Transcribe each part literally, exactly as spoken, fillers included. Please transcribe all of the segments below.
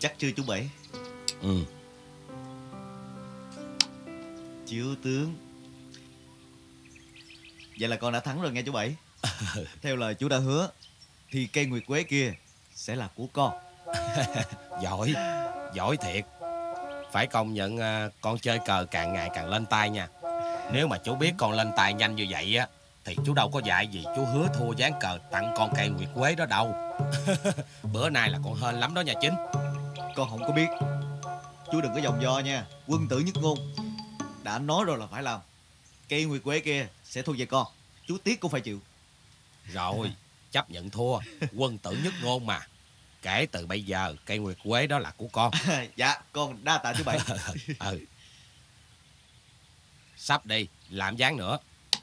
Chắc chưa chú Bảy? Ừ. Chiếu tướng. Vậy là con đã thắng rồi nghe chú Bảy. Theo lời chú đã hứa thì cây nguyệt quế kia sẽ là của con. Giỏi, giỏi thiệt. Phải công nhận uh, con chơi cờ càng ngày càng lên tay nha. Nếu mà chú biết con lên tay nhanh như vậy á thì chú đâu có dạy gì chú hứa thua ván cờ tặng con cây nguyệt quế đó đâu. Bữa nay là con hên lắm đó nha Chính. Con không có biết. Chú đừng có vòng vo nha. Quân tử nhất ngôn. Đã nói rồi là phải làm. Cây nguyệt quế kia sẽ thuộc về con. Chú tiếc cũng phải chịu. Rồi, chấp nhận thua. Quân tử nhất ngôn mà. Kể từ bây giờ cây nguyệt quế đó là của con. Dạ, con đa tạ chú Bảy. Ừ. Sắp đi, làm ván nữa.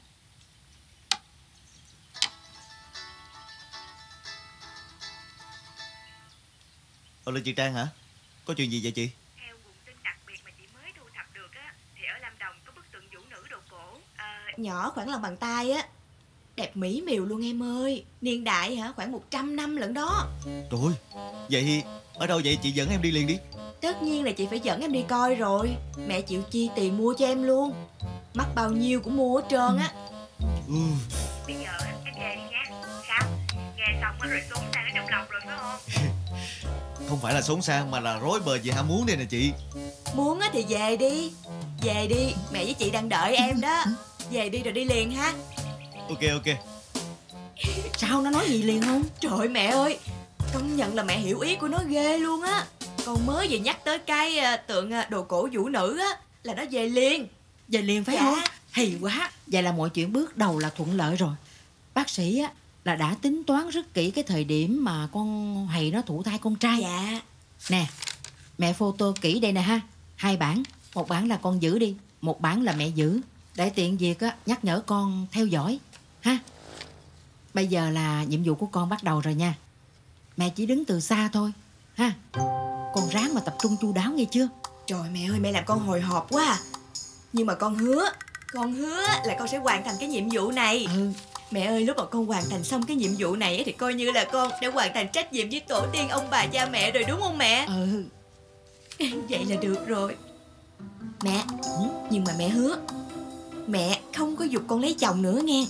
Ồ, lên chị Trang hả? Có chuyện gì vậy chị? Theo nguồn tin đặc biệt mà chị mới thu thập được á, thì ở Lâm Đồng có bức tượng vũ nữ đồ cổ. À... Nhỏ khoảng lòng bàn tay á. Đẹp mỹ miều luôn em ơi. Niên đại hả? Khoảng một trăm năm lận đó. Trời ơi, vậy ở đâu vậy? Chị dẫn em đi liền đi. Tất nhiên là chị phải dẫn em đi coi rồi. Mẹ chịu chi tiền mua cho em luôn. Mắc bao nhiêu cũng mua hết trơn á. Ừ. Bây giờ em về đi nha. Sao? Nghe xong rồi xuống sang ở trong lòng rồi phải không? Không phải là xốn sang mà là rối bời vì ham muốn đây nè chị. Muốn á thì về đi. Về đi, mẹ với chị đang đợi em đó. Về đi rồi đi liền ha. Ok ok. Sao nó nói gì liền không? Trời ơi mẹ ơi, công nhận là mẹ hiểu ý của nó ghê luôn á. Con mới vừa nhắc tới cái uh, tượng uh, đồ cổ vũ nữ á là nó về liền. Về liền phải Dạ. không? Hay quá. Vậy là mọi chuyện bước đầu là thuận lợi rồi. Bác sĩ á là đã tính toán rất kỹ cái thời điểm mà con Hầy nó thụ thai con trai. Dạ. Nè, mẹ photo kỹ đây nè ha. Hai bản, một bản là con giữ đi, một bản là mẹ giữ. Để tiện việc á nhắc nhở con theo dõi ha. Bây giờ là nhiệm vụ của con bắt đầu rồi nha. Mẹ chỉ đứng từ xa thôi ha. Con ráng mà tập trung chu đáo nghe chưa? Trời mẹ ơi, mẹ làm con hồi hộp quá à. Nhưng mà con hứa, con hứa là con sẽ hoàn thành cái nhiệm vụ này. Ừ. Mẹ ơi, lúc mà con hoàn thành xong cái nhiệm vụ này thì coi như là con đã hoàn thành trách nhiệm với tổ tiên ông bà cha mẹ rồi đúng không mẹ? Ừ. Vậy là được rồi. Mẹ, nhưng mà mẹ hứa mẹ không có giục con lấy chồng nữa nghe.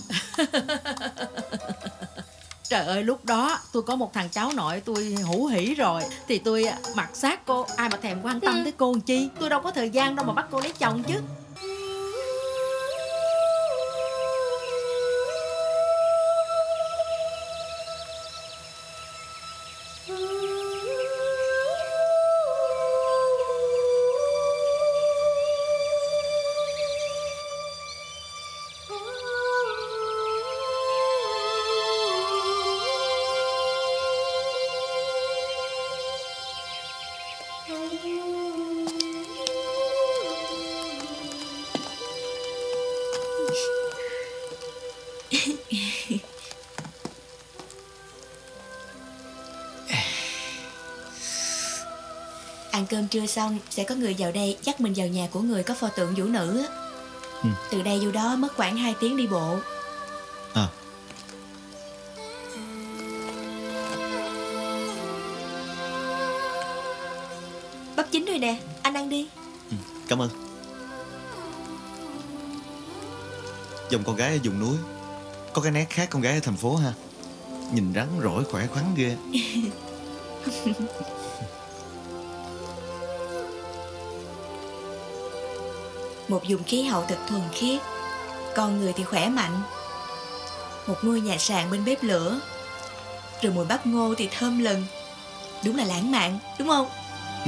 Trời ơi, lúc đó tôi có một thằng cháu nội tôi hủ hỉ rồi thì tôi mặc xác cô, ai mà thèm quan tâm Ừ. tới cô làm chi. Tôi đâu có thời gian đâu mà bắt cô lấy chồng chứ. Ăn cơm trưa xong sẽ có người vào đây dắt mình vào nhà của người có pho tượng vũ nữ á. Ừ. Từ đây vô đó mất khoảng hai tiếng đi bộ. À. Bắp chín rồi nè, anh ăn đi. Ừ, cảm ơn. Dòng con gái ở vùng núi có cái nét khác con gái ở thành phố ha. Nhìn rắn rỏi khỏe khoắn ghê. Một vùng khí hậu thật thuần khiết, con người thì khỏe mạnh. Một ngôi nhà sàn bên bếp lửa, rồi mùi bắp ngô thì thơm lừng. Đúng là lãng mạn, đúng không? Ừ.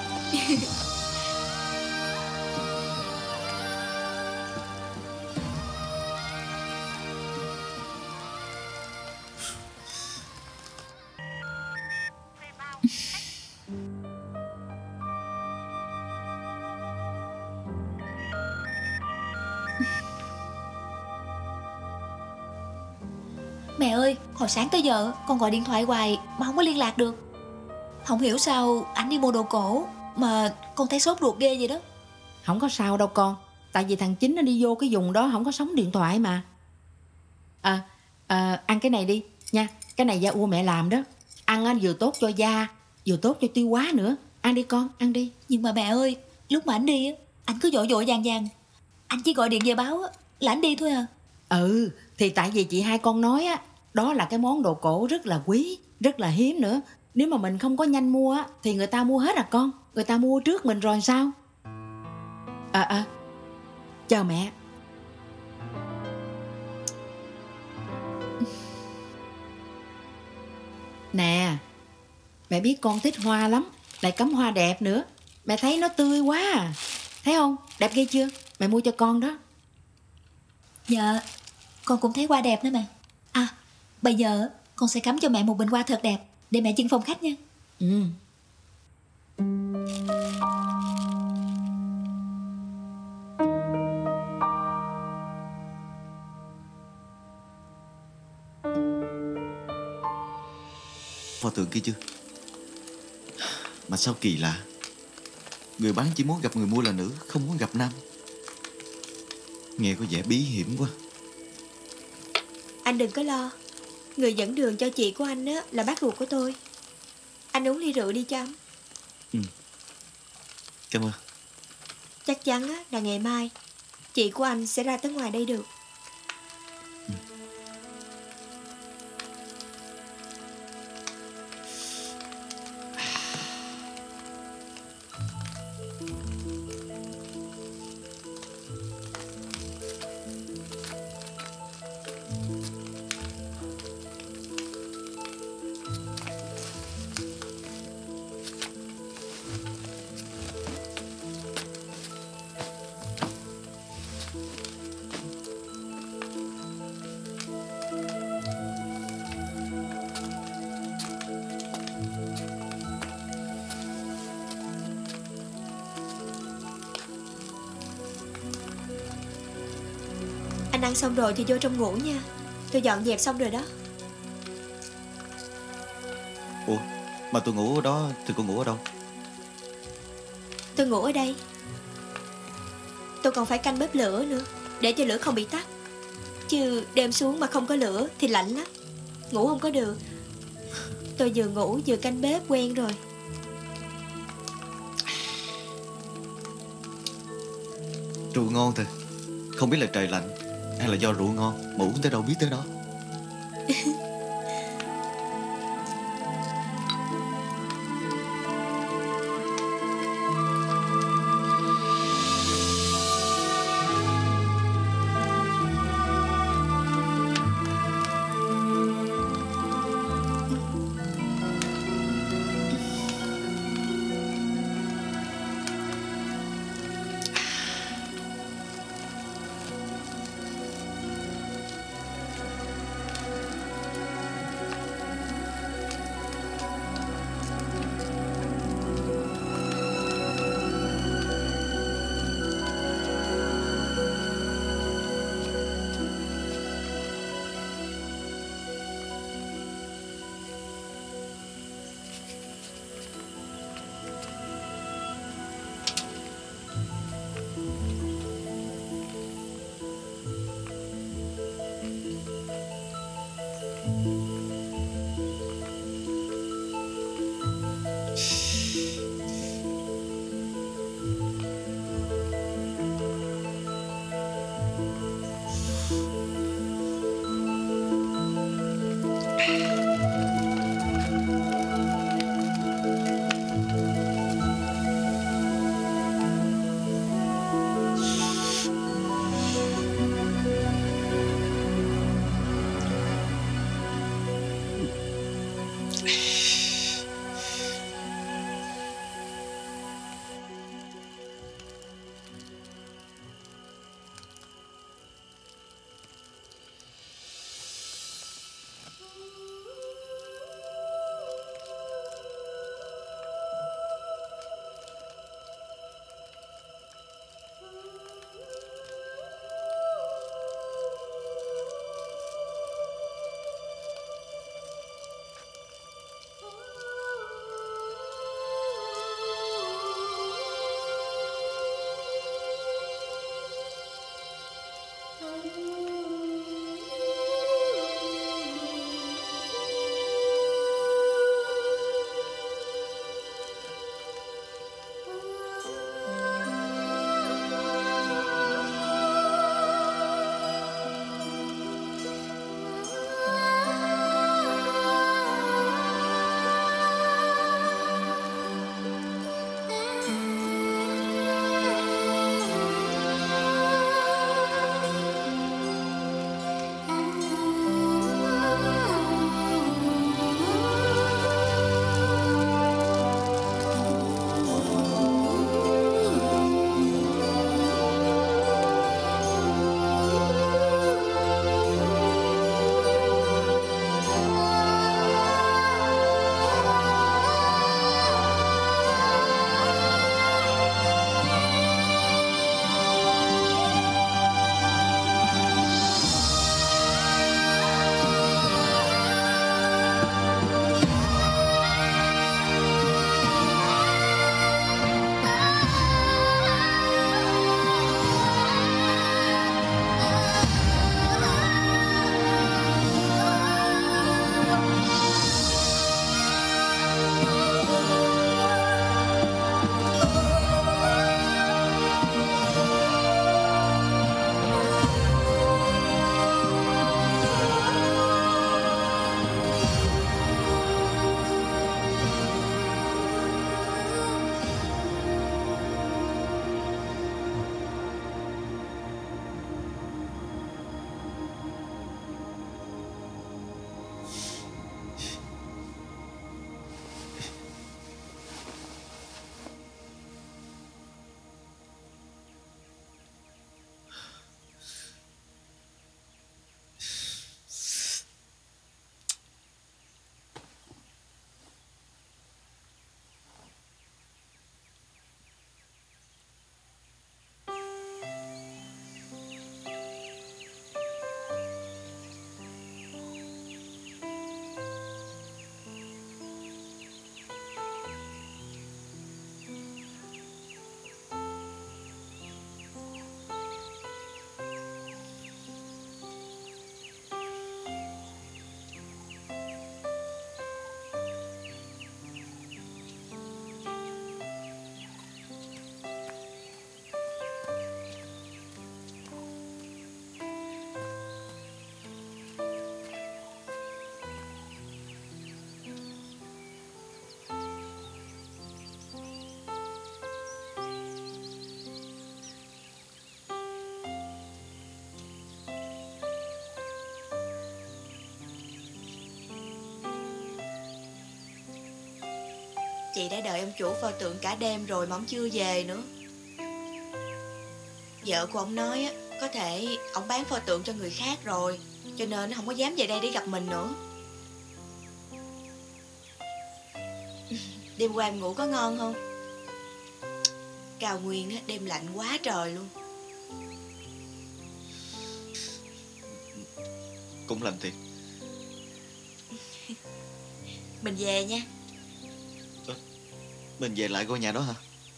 Mẹ ơi, hồi sáng tới giờ con gọi điện thoại hoài mà không có liên lạc được. Không hiểu sao anh đi mua đồ cổ mà con thấy sốt ruột ghê vậy đó. Không có sao đâu con. Tại vì thằng Chính nó đi vô cái vùng đó không có sóng điện thoại mà. À, à ăn cái này đi nha. Cái này da ua mẹ làm đó. Ăn á vừa tốt cho da, vừa tốt cho tiêu hóa nữa. Ăn đi con, ăn đi. Nhưng mà mẹ ơi, lúc mà anh đi á, anh cứ vội vội vàng vàng. Anh chỉ gọi điện về báo á, là anh đi thôi à. Ừ, thì tại vì chị hai con nói á, đó là cái món đồ cổ rất là quý, rất là hiếm nữa. Nếu mà mình không có nhanh mua á, thì người ta mua hết à con. Người ta mua trước mình rồi sao? À à, chờ mẹ. Nè, mẹ biết con thích hoa lắm, lại cắm hoa đẹp nữa. Mẹ thấy nó tươi quá à. Thấy không, đẹp ghê chưa? Mẹ mua cho con đó. Dạ, con cũng thấy hoa đẹp nữa mà. À, bây giờ con sẽ cắm cho mẹ một bình hoa thật đẹp, để mẹ trưng phòng khách nha. Ừ. Pho tượng kia chưa? Mà sao kỳ lạ, người bán chỉ muốn gặp người mua là nữ, không muốn gặp nam. Nghe có vẻ bí hiểm quá. Anh đừng có lo, người dẫn đường cho chị của anh á là bác ruột của tôi. Anh uống ly rượu đi cho ấm. Ừ, cảm ơn. Chắc chắn á là ngày mai chị của anh sẽ ra tới ngoài đây được. Anh ăn xong rồi thì vô trong ngủ nha. Tôi dọn dẹp xong rồi đó. Ủa, mà tôi ngủ ở đó thì cô ngủ ở đâu? Tôi ngủ ở đây. Tôi còn phải canh bếp lửa nữa, để cho lửa không bị tắt. Chứ đêm xuống mà không có lửa thì lạnh lắm, ngủ không có được. Tôi vừa ngủ vừa canh bếp quen rồi. Rượu ngon thật. Không biết là trời lạnh hay là do rượu ngon mà uống tới đâu biết tới đó. Chị đã đợi ông chủ pho tượng cả đêm rồi mà ông chưa về nữa. Vợ của ông nói á, có thể ông bán pho tượng cho người khác rồi, cho nên không có dám về đây để gặp mình nữa. Đêm qua em ngủ có ngon không? Cao Nguyên á, đêm lạnh quá trời luôn. Cũng lạnh thiệt. Mình về nha. Mình về lại ngôi nhà đó hả?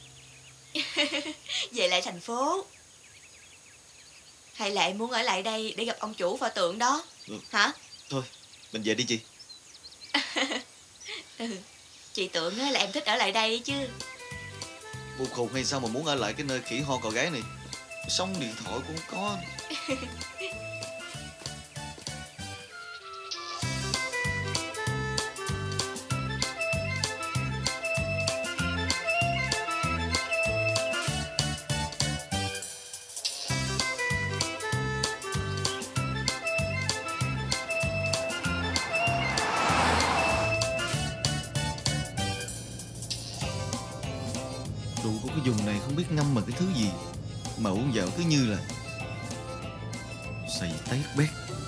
Về lại thành phố. Hay là em muốn ở lại đây để gặp ông chủ pho tượng đó? Ừ. Hả? Thôi, mình về đi chị. Ừ. Chị tưởng á là em thích ở lại đây chứ. Bộ khùng hay sao mà muốn ở lại cái nơi khỉ ho cò gái này? Xong điện thoại cũng không có. Rượu của cái vùng này không biết ngâm bằng cái thứ gì mà uống vào cứ như là xầy tét bét.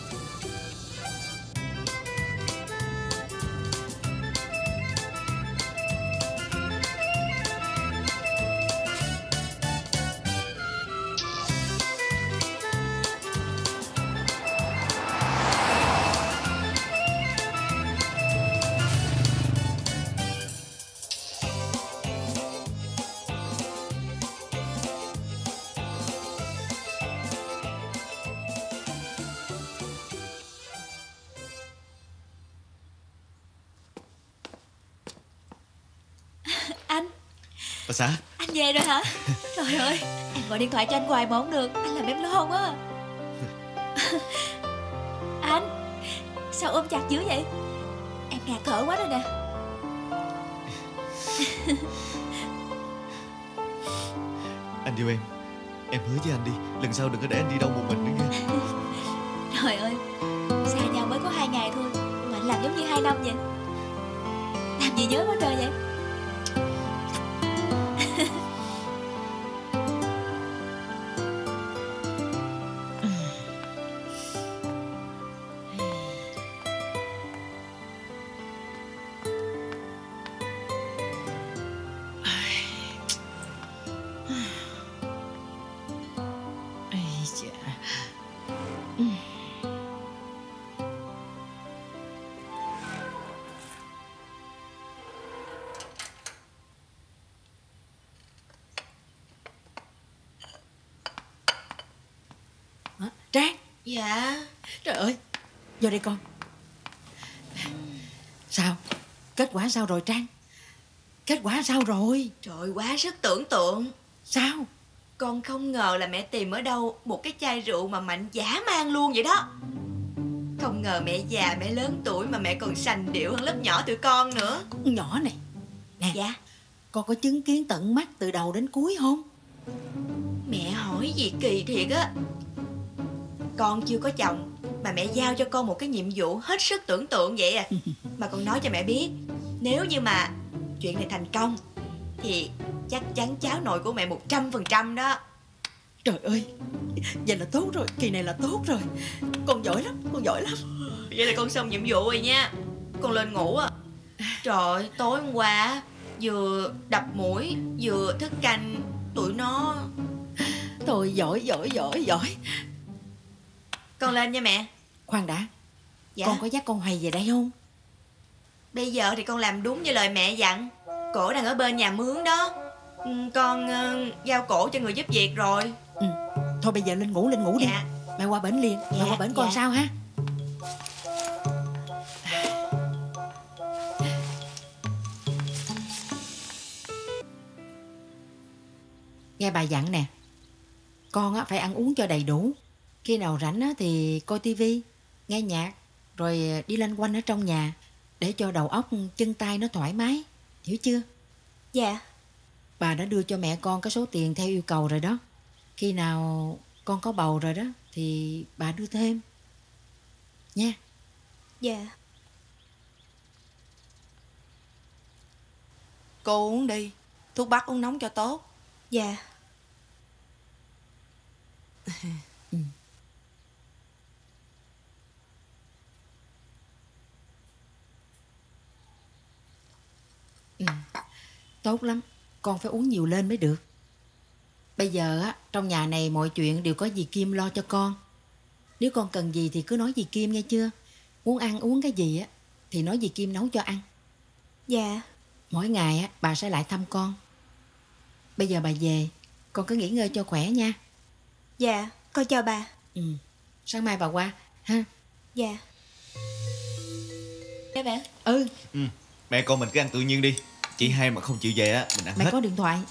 Anh, Bà xã, anh về rồi hả? Trời ơi, em gọi điện thoại cho anh hoài mà không được. Anh làm em lo quá. Anh, sao ôm chặt dữ vậy? Em ngạt thở quá rồi nè. anh yêu em. Em hứa với anh đi, lần sau đừng có để anh đi đâu một mình nữa nha. Trời ơi, xa nhau mới có hai ngày thôi mà anh làm giống như hai năm vậy. Làm gì nhớ quá trời vậy? Ây chà. Hả? Trang, Dạ. trời ơi, vô đây con. Sao? Kết quả sao rồi Trang? Kết quả sao rồi? Trời, quá sức tưởng tượng. Sao? Con không ngờ là mẹ tìm ở đâu một cái chai rượu mà Mạnh dã man luôn vậy đó. Không ngờ mẹ già mẹ lớn tuổi mà mẹ còn sành điệu hơn lớp nhỏ tụi con nữa. Con nhỏ này. Nè, Dạ. con có chứng kiến tận mắt từ đầu đến cuối không? Mẹ hỏi gì kỳ thiệt á. Con chưa có chồng mà mẹ giao cho con một cái nhiệm vụ hết sức tưởng tượng vậy à. Mà con nói cho mẹ biết, nếu như mà chuyện này thành công thì chắc chắn cháu nội của mẹ một trăm phần trăm đó. Trời ơi, vậy là tốt rồi, kỳ này là tốt rồi. Con giỏi lắm, con giỏi lắm. Vậy là con xong nhiệm vụ rồi nha. Con lên ngủ à. Trời ơi, tối hôm qua vừa đập mũi vừa thức canh tụi nó. Thôi giỏi, giỏi, giỏi, giỏi. Con lên nha mẹ. Khoan đã, Dạ. con có dắt con Hoài về đây không? Bây giờ thì con làm đúng như lời mẹ dặn. Cổ đang ở bên nhà mướn đó. Ừ, con uh, giao cổ cho người giúp việc rồi. Ừ, thôi bây giờ lên ngủ, lên ngủ đi. Dạ. Mẹ qua bển liền, mẹ Dạ, qua bển con dạ. sao ha? Nghe bà dặn nè, con á phải ăn uống cho đầy đủ. Khi nào rảnh á thì coi tivi, nghe nhạc, rồi đi lanh quanh ở trong nhà để cho đầu óc chân tay nó thoải mái, hiểu chưa? Dạ. Bà đã đưa cho mẹ con cái số tiền theo yêu cầu rồi đó. Khi nào con có bầu rồi đó thì bà đưa thêm nha. Dạ. Cô uống đi. Thuốc bắc uống nóng cho tốt. Dạ. Ừ. Ừ. Tốt lắm. Con phải uống nhiều lên mới được. Bây giờ á, trong nhà này mọi chuyện đều có dì Kim lo cho con. Nếu con cần gì thì cứ nói dì Kim nghe chưa. Muốn ăn uống cái gì á thì nói dì Kim nấu cho ăn. Dạ. Mỗi ngày á bà sẽ lại thăm con. Bây giờ bà về, con cứ nghỉ ngơi cho khỏe nha. Dạ, con chào bà. Ừ. Sáng mai bà qua ha. Dạ. Dạ mẹ. Ừ. Ừ. Mẹ con mình cứ ăn tự nhiên đi. Chị hai mà không chịu về á, mình ăn Mẹ hết. có điện thoại.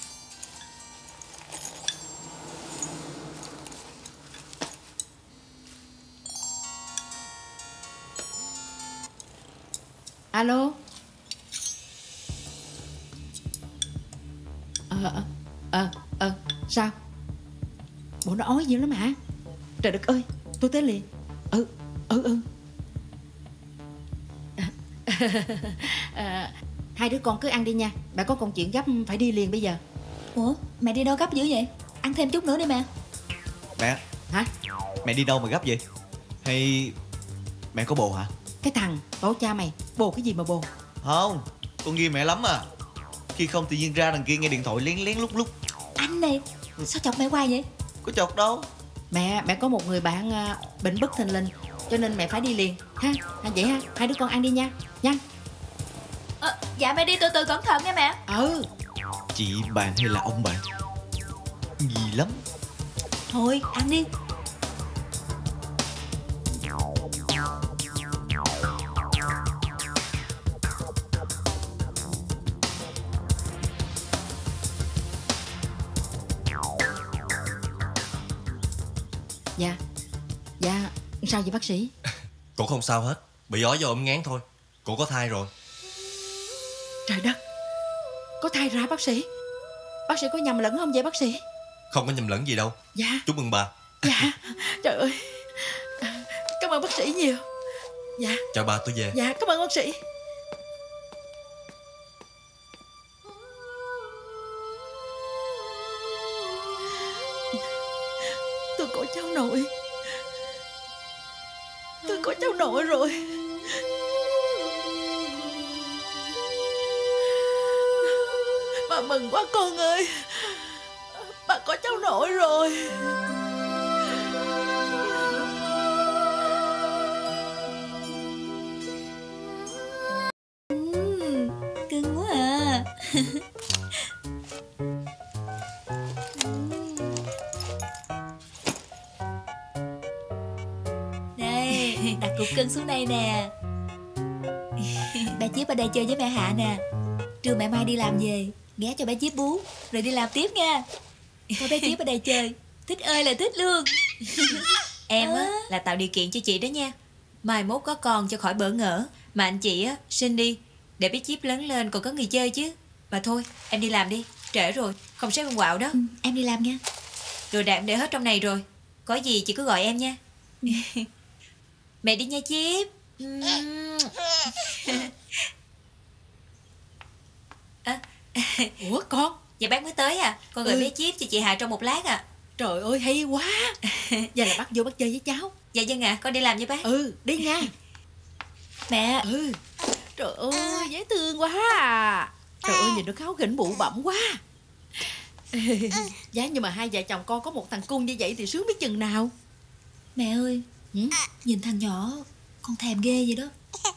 Alo. Ờ ờ ờ ờ sao? Bộ nó ói dữ lắm hả? Trời đất ơi, tôi tới liền. Ừ ừ ừ. À, hai đứa con cứ ăn đi nha. Bà có công chuyện gấp phải đi liền bây giờ. Ủa mẹ đi đâu gấp dữ vậy? Ăn thêm chút nữa đi mẹ. Mẹ. Hả? Mẹ đi đâu mà gấp vậy? Hay mẹ có bồ hả? Cái thằng tổ cha mày bồ cái gì mà bồ? Không, con nghi mẹ lắm à. Khi không tự nhiên ra đằng kia nghe điện thoại lén lén lúc lúc. Anh này, sao chọc mẹ hoài vậy? Có chọc đâu. Mẹ mẹ có một người bạn uh, bệnh bất thình lình, cho nên mẹ phải đi liền ha. À, vậy ha, hai đứa con ăn đi nha. Nhanh. À, dạ mẹ đi từ từ cẩn thận nha mẹ. Ừ. Chị bạn hay là ông bạn? Gì lắm. Thôi ăn đi. Dạ. Dạ. Sao vậy bác sĩ? Cô không sao hết. Bị ói do ốm ngán thôi. Cô có thai rồi. Trời đất. Có thai ra bác sĩ? Bác sĩ có nhầm lẫn không vậy bác sĩ? Không có nhầm lẫn gì đâu. Dạ. Chúc mừng bà. Dạ. Trời ơi. Cảm ơn bác sĩ nhiều. Dạ. Chào bà, tôi về. Dạ cảm ơn bác sĩ. Tôi có cháu nội. Tôi có cháu nội rồi. Bà mừng quá con ơi. Bà có cháu nội rồi. Uhm, cưng quá à. Đây, đặt cục cưng xuống đây nè. Bà Chíp ở đây chơi với mẹ Hạ nè. Trưa mẹ Mai đi làm về, ghé cho bé Chíp bú rồi đi làm tiếp nha. Thôi bé Chíp ở đây chơi, thích ơi là thích luôn. Em á là tạo điều kiện cho chị đó nha. Mai mốt có con cho khỏi bỡ ngỡ. Mà anh chị á sinh đi để bé Chíp lớn lên còn có người chơi chứ. Mà thôi em đi làm đi, trễ rồi, không sếp em quạo đó. Ừ, em đi làm nha. Đồ đạc để hết trong này rồi, có gì chị cứ gọi em nha. Mẹ đi nha Chíp. À, Ủa con? dạ bác mới tới à? Con gọi Ừ. bé Chíp cho chị Hà trong một lát à. Trời ơi hay quá. Giờ là bác vô bác chơi với cháu. Dạ vâng ạ, con đi làm với bác. Ừ đi nha. Mẹ. Ừ. Trời ơi dễ thương quá à. Trời ơi nhìn nó kháu khỉnh bụ bẩm quá. Giá nhưng mà hai vợ chồng con có một thằng cu như vậy thì sướng biết chừng nào. Mẹ ơi. Ừ? Nhìn thằng nhỏ con thèm ghê vậy đó.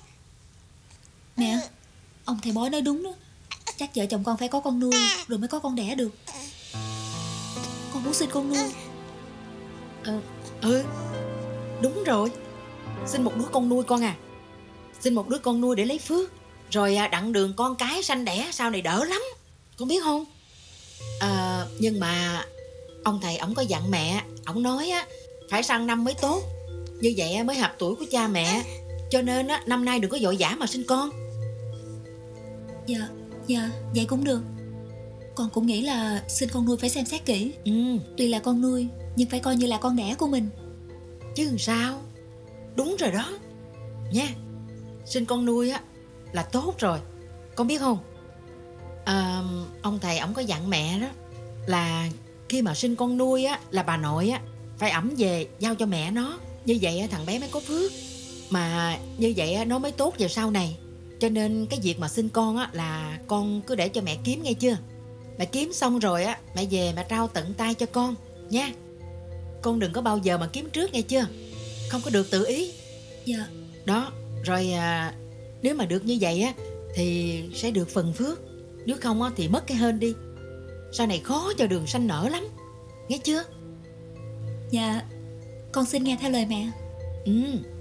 Mẹ, ông thầy bói nói đúng đó. Chắc vợ chồng con phải có con nuôi rồi mới có con đẻ được. Con muốn sinh con nuôi. Ừ. Ừ. Đúng rồi. Sinh một đứa con nuôi con à. Sinh một đứa con nuôi để lấy phước. Rồi à, đặng đường con cái sanh đẻ sau này đỡ lắm. Con biết không? À, nhưng mà ông thầy ổng có dặn mẹ. Ổng nói á phải sang năm mới tốt. Như vậy á, mới hợp tuổi của cha mẹ. Cho nên á năm nay đừng có vội vã mà sinh con. Dạ, dạ, vậy cũng được. Con cũng nghĩ là sinh con nuôi phải xem xét kỹ. Ừ. Tuy là con nuôi nhưng phải coi như là con đẻ của mình. Chứ làm sao. Đúng rồi đó. Nha. Sinh con nuôi á là tốt rồi. Con biết không? À, ông thầy ổng có dặn mẹ đó là khi mà sinh con nuôi á, là bà nội á phải ẵm về giao cho mẹ nó. Như vậy á, thằng bé mới có phước. Mà như vậy á, nó mới tốt vào sau này. Cho nên cái việc mà sinh con á, là con cứ để cho mẹ kiếm nghe chưa. Mẹ kiếm xong rồi á, mẹ về mẹ trao tận tay cho con nha. Con đừng có bao giờ mà kiếm trước nghe chưa. Không có được tự ý. Dạ. Đó. Rồi à, nếu mà được như vậy á thì sẽ được phần phước. Nếu không á, thì mất cái hên đi. Sau này khó cho đường sanh nở lắm. Nghe chưa? Dạ. Con xin nghe theo lời mẹ. Ừ.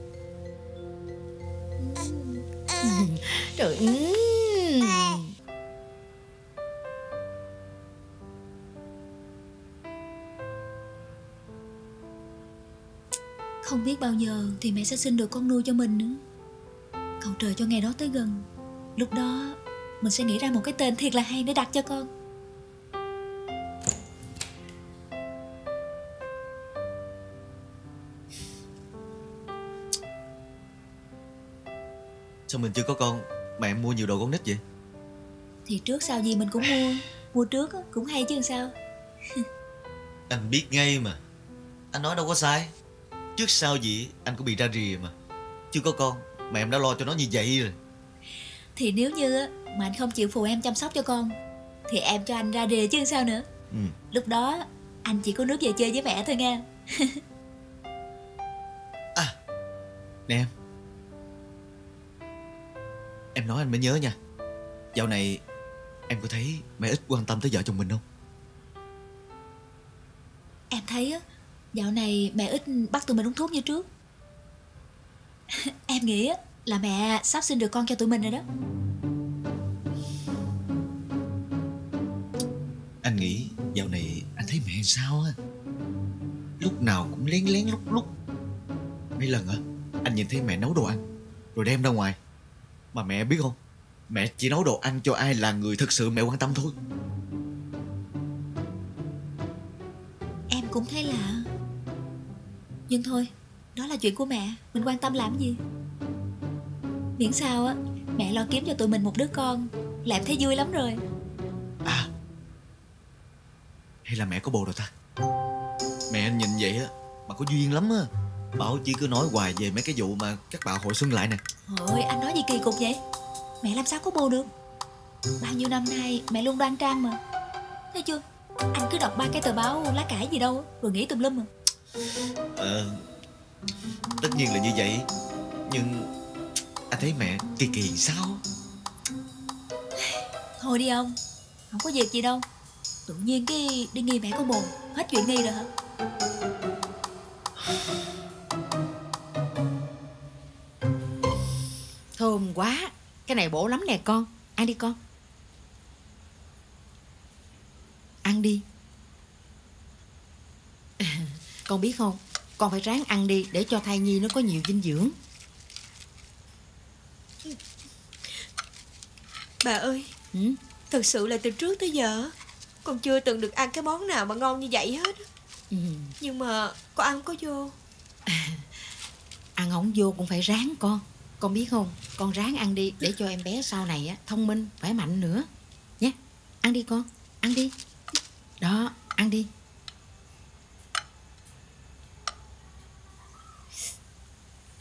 Trời. Ừ. Không biết bao giờ thì mẹ sẽ sinh được con nuôi cho mình nữa. Cầu trời cho ngày đó tới gần. Lúc đó mình sẽ nghĩ ra một cái tên thiệt là hay để đặt cho con. Sao mình chưa có con mà em mua nhiều đồ con nít vậy? Thì trước sau gì mình cũng mua. Mua trước á, cũng hay chứ sao. Anh biết ngay mà. Anh nói đâu có sai. Trước sau gì anh cũng bị ra rìa mà. Chưa có con mà em đã lo cho nó như vậy rồi. Thì nếu như á, mà anh không chịu phụ em chăm sóc cho con thì em cho anh ra rìa chứ sao nữa. Ừ. Lúc đó anh chỉ có nước về chơi với mẹ thôi nha. À, nè em. Em nói anh mới nhớ nha. Dạo này em có thấy mẹ ít quan tâm tới vợ chồng mình không? Em thấy á, dạo này mẹ ít bắt tụi mình uống thuốc như trước. Em nghĩ á, là mẹ sắp sinh được con cho tụi mình rồi đó. Anh nghĩ dạo này anh thấy mẹ sao á, lúc nào cũng lén lén lúc lúc. Mấy lần á anh nhìn thấy mẹ nấu đồ ăn rồi đem ra ngoài. Mà mẹ biết không, mẹ chỉ nấu đồ ăn cho ai là người thực sự mẹ quan tâm thôi. Em cũng thấy lạ. Nhưng thôi, đó là chuyện của mẹ, mình quan tâm làm gì. Miễn sao á, mẹ lo kiếm cho tụi mình một đứa con là em thấy vui lắm rồi. À, hay là mẹ có bồ rồi ta? Mẹ anh nhìn vậy á mà có duyên lắm á. Bảo chỉ cứ nói hoài về mấy cái vụ mà các bà hội xuân lại nè. Ôi, anh nói gì kỳ cục vậy? Mẹ làm sao có bồ được. Bao nhiêu năm nay mẹ luôn đoan trang mà. Thấy chưa, anh cứ đọc ba cái tờ báo lá cải gì đâu rồi nghĩ tùm lum mà. Ờ, tất nhiên là như vậy. Nhưng anh thấy mẹ kỳ kỳ sao. Thôi đi ông, không có việc gì đâu. Tự nhiên cái đi nghi mẹ có bồ. Hết chuyện nghi rồi hả? Thơm quá. Cái này bổ lắm nè con. Ăn đi con. Ăn đi. Con biết không, con phải ráng ăn đi để cho thai nhi nó có nhiều dinh dưỡng. Bà ơi, Ừ? thật sự là từ trước tới giờ con chưa từng được ăn cái món nào mà ngon như vậy hết. Ừ. Nhưng mà con ăn có vô. Ăn không vô cũng phải ráng con. Con biết không, con ráng ăn đi để cho em bé sau này á thông minh, khỏe mạnh nữa nhé. Ăn đi con, ăn đi. Đó, ăn đi. Ừ.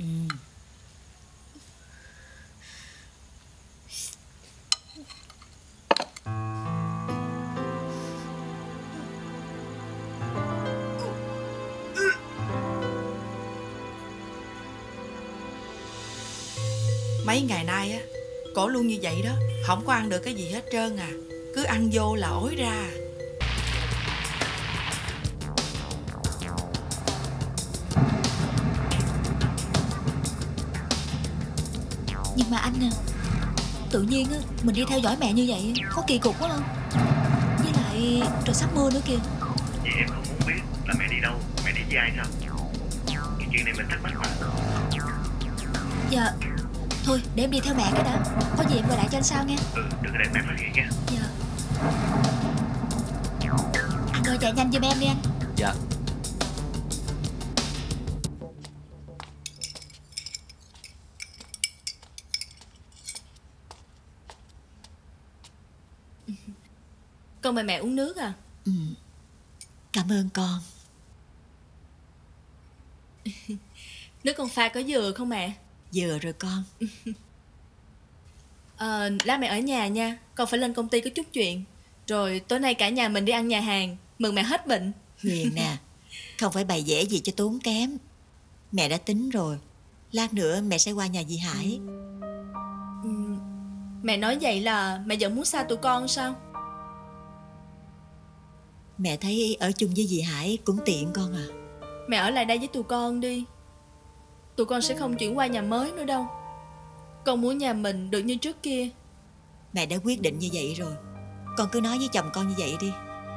Mấy ngày nay á, cổ luôn như vậy đó. Không có ăn được cái gì hết trơn à. Cứ ăn vô là ối ra. Nhưng mà anh nè, tự nhiên á, mình đi theo dõi mẹ như vậy có kỳ cục quá không? Với lại trời sắp mưa nữa kìa. Vậy em không muốn biết là mẹ đi đâu, mẹ đi với ai sao? Cái chuyện này mình thắc mắc mà. Dạ. Thôi để em đi theo mẹ cái đã. Có gì em gọi lại cho anh sau nghe. Ừ, đừng có để mẹ phát hiện nha. Dạ. Anh ơi chạy nhanh giùm em đi anh. Dạ. Con mời mẹ uống nước à? Ừ. Cảm ơn con. Nước con pha có dừa không mẹ? Vừa rồi con. Ờ, lát mẹ ở nhà nha. Con phải lên công ty có chút chuyện. Rồi tối nay cả nhà mình đi ăn nhà hàng. Mừng mẹ hết bệnh. Huyền nè, không phải bày vẽ gì cho tốn kém. Mẹ đã tính rồi. Lát nữa mẹ sẽ qua nhà dì Hải. Ừ, mẹ nói vậy là mẹ vẫn muốn xa tụi con sao? Mẹ thấy ở chung với dì Hải cũng tiện con à. Mẹ ở lại đây với tụi con đi. Tụi con sẽ không chuyển qua nhà mới nữa đâu. Con muốn nhà mình được như trước kia. Mẹ đã quyết định như vậy rồi. Con cứ nói với chồng con như vậy đi.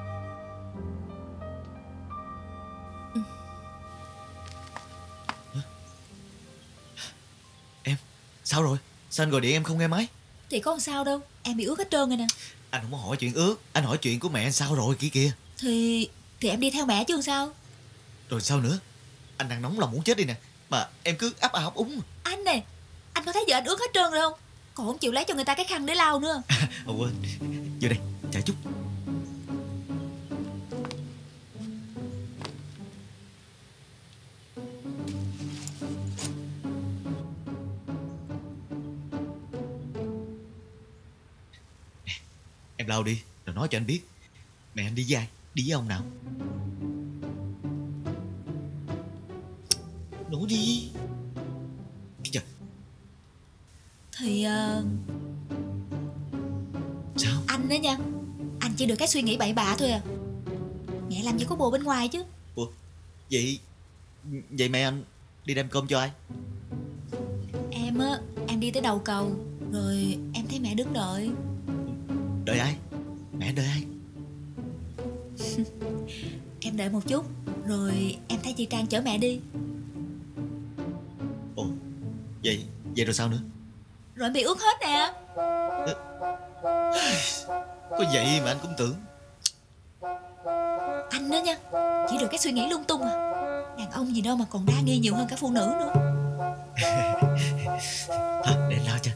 Em, sao rồi? Sao anh gọi điện em không nghe máy? Thì có sao đâu. Em bị ướt hết trơn rồi nè. Anh không có hỏi chuyện ướt, anh hỏi chuyện của mẹ sao rồi kia kìa. Thì Thì em đi theo mẹ chứ sao. Rồi sao nữa? Anh đang nóng lòng muốn chết đi nè, mà em cứ ấp a ấp úng. Anh nè, anh có thấy vợ anh ướt hết trơn rồi không? Còn không chịu lấy cho người ta cái khăn để lau nữa. Ồ quên, vô đây, chờ chút. Em lau đi, rồi nói cho anh biết. Mẹ anh đi với ai? Đi với ông nào? Nói đi. Trời. Thì uh... Sao? Anh đó nha, anh chỉ được cái suy nghĩ bậy bạ thôi à. Mẹ làm gì có bồ bên ngoài chứ. Ủa, vậy Vậy mẹ anh đi đem cơm cho ai? Em á, em đi tới đầu cầu. Rồi em thấy mẹ đứng đợi. Đợi ai? Mẹ đợi ai? Em đợi một chút. Rồi em thấy chị Trang chở mẹ đi. Ồ, vậy Vậy rồi sao nữa? Rồi em bị ướt hết nè. Có vậy mà anh cũng tưởng. Anh đó nha, chỉ được cái suy nghĩ lung tung à. Đàn ông gì đâu mà còn đa nghi nhiều hơn cả phụ nữ nữa. Thôi để anh lo cho.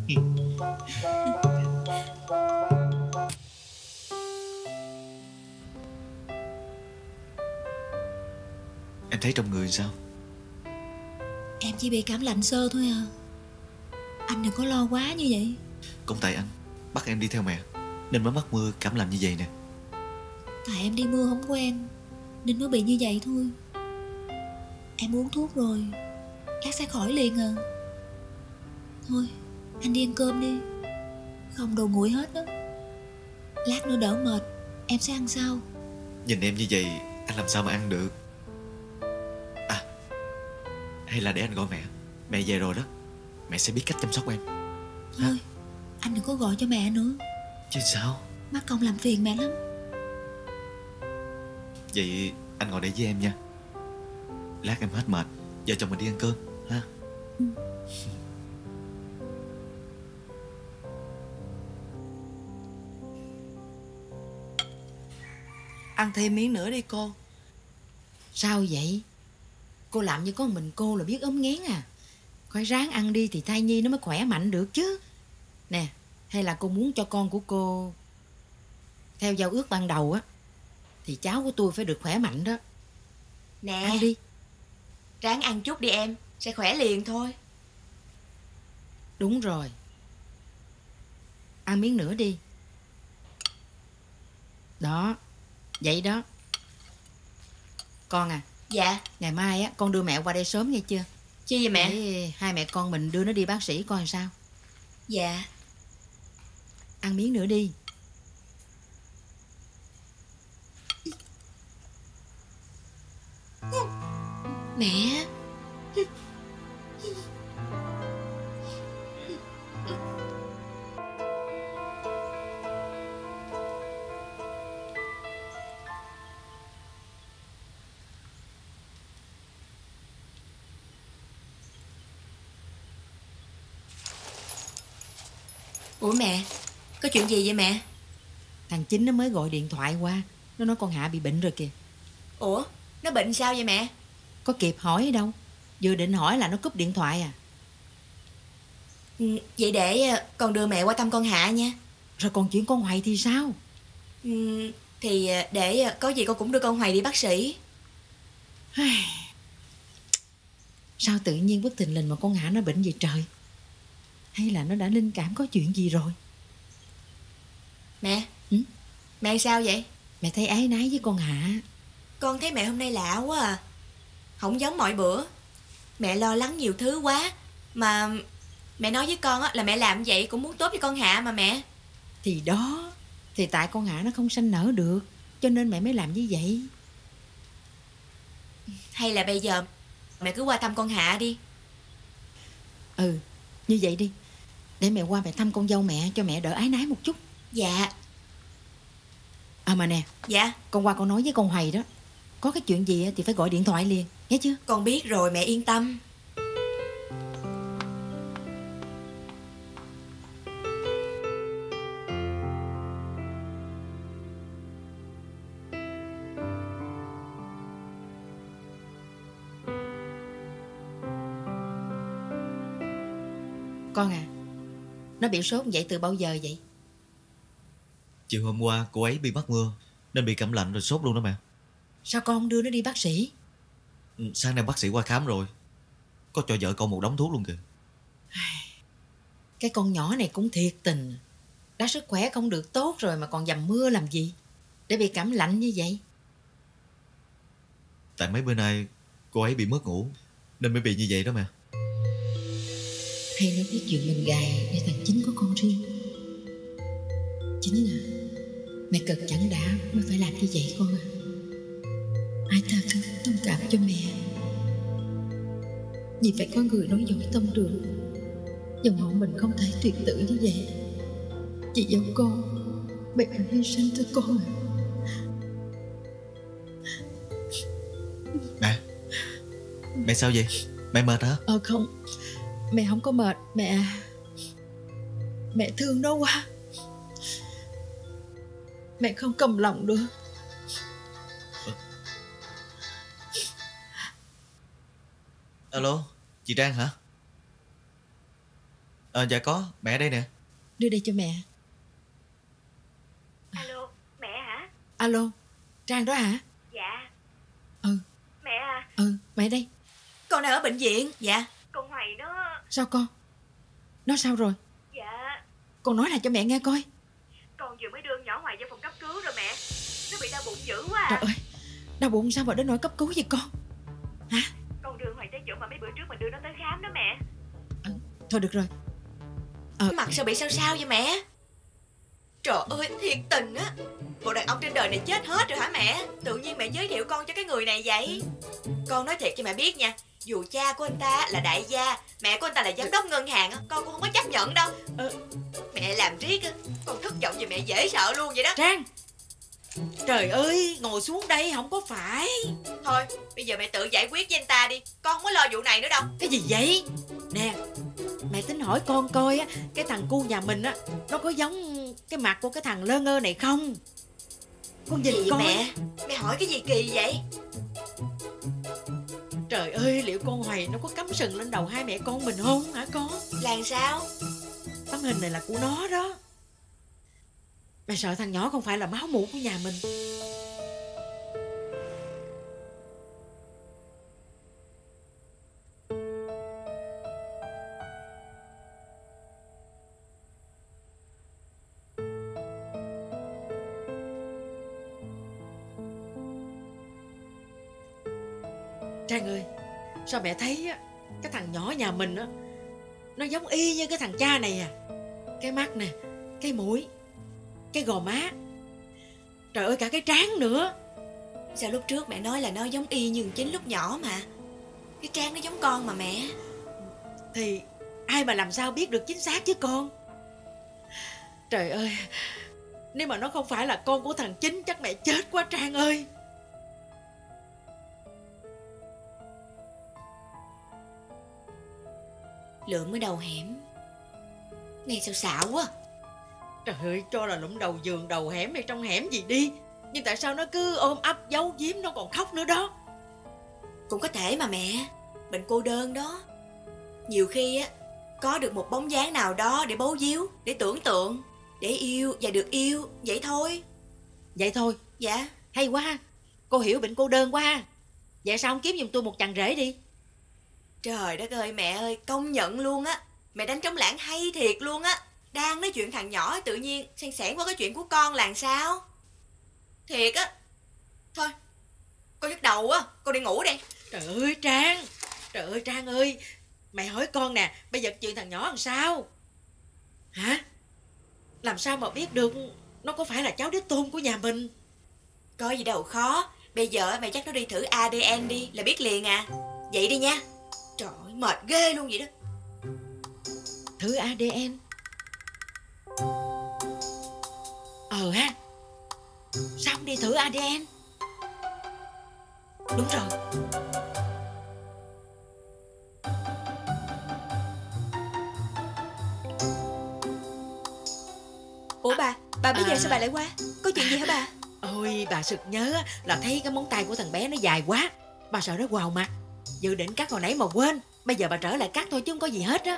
Em thấy trong người sao? Em chỉ bị cảm lạnh sơ thôi à. Anh đừng có lo quá như vậy. Cũng tại anh bắt em đi theo mẹ nên mới mắc mưa cảm lạnh như vậy nè. Tại em đi mưa không quen nên mới bị như vậy thôi. Em uống thuốc rồi, lát sẽ khỏi liền à. Thôi anh đi ăn cơm đi. Không đồ nguội hết đó. Lát nữa đỡ mệt em sẽ ăn sau. Nhìn em như vậy anh làm sao mà ăn được. À, hay là để anh gọi mẹ. Mẹ về rồi đó, mẹ sẽ biết cách chăm sóc em. Thôi hả? Anh đừng có gọi cho mẹ nữa. Chứ sao? Mắc công làm phiền mẹ lắm. Vậy anh ngồi đây với em nha. Lát em hết mệt, vợ chồng mình đi ăn cơm ha. Ừ. Ăn thêm miếng nữa đi cô. Sao vậy? Cô làm như có mình cô là biết ốm nghén à. Phải ráng ăn đi thì thai nhi nó mới khỏe mạnh được chứ. Nè, hay là cô muốn cho con của cô theo giao ước ban đầu á, thì cháu của tôi phải được khỏe mạnh đó. Nè, Ăn đi. ráng ăn chút đi em, sẽ khỏe liền thôi. Đúng rồi. Ăn miếng nữa đi. Đó, vậy đó. Con à. Dạ. Ngày mai á, con đưa mẹ qua đây sớm nghe chưa? Chi vậy mẹ? Để hai mẹ con mình đưa nó đi bác sĩ coi sao. Dạ. Ăn miếng nữa đi. Mẹ. Ủa mẹ, có chuyện gì vậy mẹ? Thằng Chính nó mới gọi điện thoại qua. Nó nói con Hạ bị bệnh rồi kìa. Ủa, nó bệnh sao vậy mẹ? Có kịp hỏi đâu. Vừa định hỏi là nó cúp điện thoại à. Ừ, vậy để con đưa mẹ qua thăm con Hạ nha. Rồi còn chuyện con Hoài thì sao? Ừ, thì để có gì con cũng đưa con Hoài đi bác sĩ. Sao tự nhiên bất thình lình mà con Hạ nó bệnh vậy trời? Hay là nó đã linh cảm có chuyện gì rồi? Mẹ. Ừ? Mẹ sao vậy? Mẹ thấy áy náy với con Hạ. Con thấy mẹ hôm nay lạ quá à. Không giống mọi bữa. Mẹ lo lắng nhiều thứ quá. Mà mẹ nói với con là mẹ làm vậy cũng muốn tốt cho con Hạ mà mẹ. Thì đó, thì tại con Hạ nó không sanh nở được, cho nên mẹ mới làm như vậy. Hay là bây giờ mẹ cứ qua thăm con Hạ đi. Ừ, như vậy đi. Để mẹ qua mẹ thăm con dâu mẹ, cho mẹ đỡ áy náy một chút. Dạ. À mà nè. Dạ. Con qua con nói với con Hoài đó, có cái chuyện gì thì phải gọi điện thoại liền, nghe chưa? Con biết rồi, mẹ yên tâm. Con à, nó bị sốt vậy từ bao giờ vậy? Chiều hôm qua cô ấy bị mắc mưa nên bị cảm lạnh rồi sốt luôn đó mẹ. Sao con không đưa nó đi bác sĩ? Ừ, sáng nay bác sĩ qua khám rồi, có cho vợ con một đống thuốc luôn kìa. Cái con nhỏ này cũng thiệt tình. Đã sức khỏe không được tốt rồi mà còn dầm mưa làm gì để bị cảm lạnh như vậy? Tại mấy bữa nay cô ấy bị mất ngủ nên mới bị như vậy đó mẹ. Hay nó biết chuyện mình gài để thằng Chính có con riêng. Chính à, mẹ cực chẳng đã mới phải làm như vậy con à. Ai ta cứ thông cảm cho mẹ. Vì phải có người nói dối tâm trường, dòng họ mình không thể tuyệt tử như vậy. Chị dâu con, mẹ phải hy sinh cho con à. Mẹ, mẹ sao vậy? Mẹ mệt hả? Ờ không, mẹ không có mệt. Mẹ Mẹ thương nó quá. Mẹ không cầm lòng được. Alo, chị Trang hả? Ờ dạ có, mẹ đây nè. Đưa đây cho mẹ. Alo, mẹ hả? Alo, Trang đó hả? Dạ. Ừ. Mẹ à, Ừ, mẹ đây. Con đang ở bệnh viện. Dạ. con Hoài nó... Sao con? Nó sao rồi? Dạ, Con nói lại cho mẹ nghe coi. con vừa mới đưa nhỏ Hoài vô phòng cấp cứu rồi mẹ. Nó bị đau bụng dữ quá à. Trời ơi, đau bụng sao mà đến nỗi cấp cứu vậy con? Hả? Con đưa Hoài tới chỗ mà mấy bữa trước mình đưa nó tới khám đó mẹ. Ừ, thôi được rồi. Ờ, Mặt sao bị sao sao vậy mẹ? Trời ơi, thiệt tình á. Bộ đàn ông trên đời này chết hết rồi hả mẹ? Tự nhiên mẹ giới thiệu con cho cái người này vậy? Con nói thiệt cho mẹ biết nha, dù cha của anh ta là đại gia, mẹ của anh ta là giám đốc ngân hàng á, con cũng không có chấp nhận đâu. ờ, Mẹ làm riết á, con thất vọng về mẹ dễ sợ luôn vậy đó. Trang, trời ơi, ngồi xuống đây không có phải. Thôi, bây giờ mẹ tự giải quyết với anh ta đi. Con không có lo vụ này nữa đâu. Cái gì vậy? Nè, mẹ tính hỏi con coi á, cái thằng cu nhà mình á, nó có giống cái mặt của cái thằng lơ ngơ này không? Con nhìn Gì coi. mẹ? Mẹ hỏi cái gì kỳ vậy? Trời ơi, liệu con Hoài nó có cắm sừng lên đầu hai mẹ con mình không hả con? Làm sao? Tấm hình này là của nó đó. Mẹ sợ thằng nhỏ không phải là máu mủ của nhà mình. Trang ơi, sao mẹ thấy á, cái thằng nhỏ nhà mình á, nó giống y như cái thằng cha này à. Cái mắt nè, cái mũi, cái gò má, trời ơi cả cái trán nữa. Sao lúc trước mẹ nói là nó giống y như Chính lúc nhỏ mà. Cái Trang nó giống con mà mẹ. Thì ai mà làm sao biết được chính xác chứ con. Trời ơi, nếu mà nó không phải là con của thằng Chính chắc mẹ chết quá Trang ơi. Lượm ở đầu hẻm, nghe sao xạo quá. Trời ơi, cho là lụm đầu giường, đầu hẻm hay trong hẻm gì đi, nhưng tại sao nó cứ ôm ấp giấu giếm, nó còn khóc nữa đó. Cũng có thể mà mẹ, bệnh cô đơn đó. Nhiều khi á, có được một bóng dáng nào đó để bấu víu, để tưởng tượng, để yêu và được yêu, vậy thôi. Vậy thôi. Dạ. Hay quá ha. Cô hiểu bệnh cô đơn quá ha. Vậy sao không kiếm giùm tôi một chàng rể đi? Trời đất ơi mẹ ơi, công nhận luôn á. Mẹ đánh trống lãng hay thiệt luôn á. Đang nói chuyện thằng nhỏ tự nhiên xen xẻn qua cái chuyện của con là sao? Thiệt á. Thôi, con nhức đầu á, con đi ngủ đi. Trời ơi Trang, trời ơi Trang ơi, mẹ hỏi con nè, bây giờ chuyện thằng nhỏ làm sao? Hả? Làm sao mà biết được nó có phải là cháu đích tôn của nhà mình? Có gì đâu khó. Bây giờ mẹ chắc nó đi thử a đê en đi là biết liền à. Vậy đi nha. Trời ơi, mệt ghê luôn vậy đó. Thử a đê en. Ờ ha. Sao không đi thử a đê en? Đúng rồi. Ủa bà, bà bây giờ À. sao bà lại qua? Có chuyện gì hả bà? Ôi bà sực nhớ á, là thấy cái móng tay của thằng bé nó dài quá. Bà sợ nó quào mặt. Dự định cắt hồi nãy mà quên. Bây giờ bà trở lại cắt thôi chứ không có gì hết á.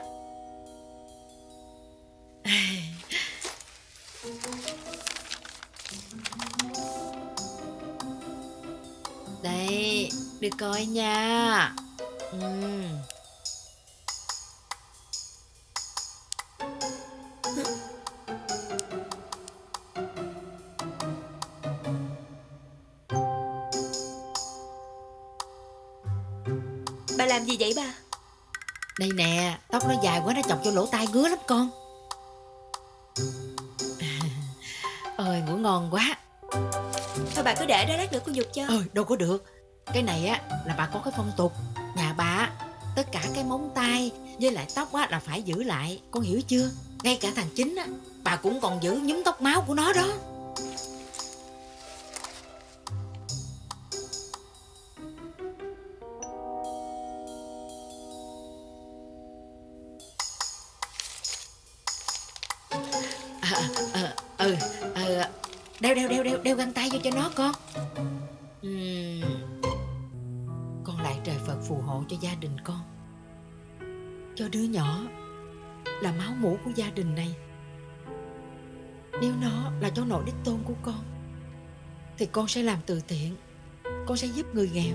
Đây, được coi nha. Ừm. Bà làm gì vậy bà? Đây nè, tóc nó dài quá nó chọc cho lỗ tai ngứa lắm con. Ơi ngủ ngon quá. Thôi bà cứ để đó, lát nữa con giục cho. Ơi đâu có được. Cái này á là bà có cái phong tục. Nhà bà á, tất cả cái móng tay với lại tóc á là phải giữ lại. Con hiểu chưa? Ngay cả thằng Chính á, bà cũng còn giữ nhúm tóc máu của nó đó. À, à, ừ, à, đeo đeo đeo đeo đeo găng tay vô cho nó con. Uhm. Con lại trời Phật phù hộ cho gia đình con, cho đứa nhỏ là máu mủ của gia đình này. Nếu nó là cháu nội đích tôn của con thì con sẽ làm từ thiện, con sẽ giúp người nghèo.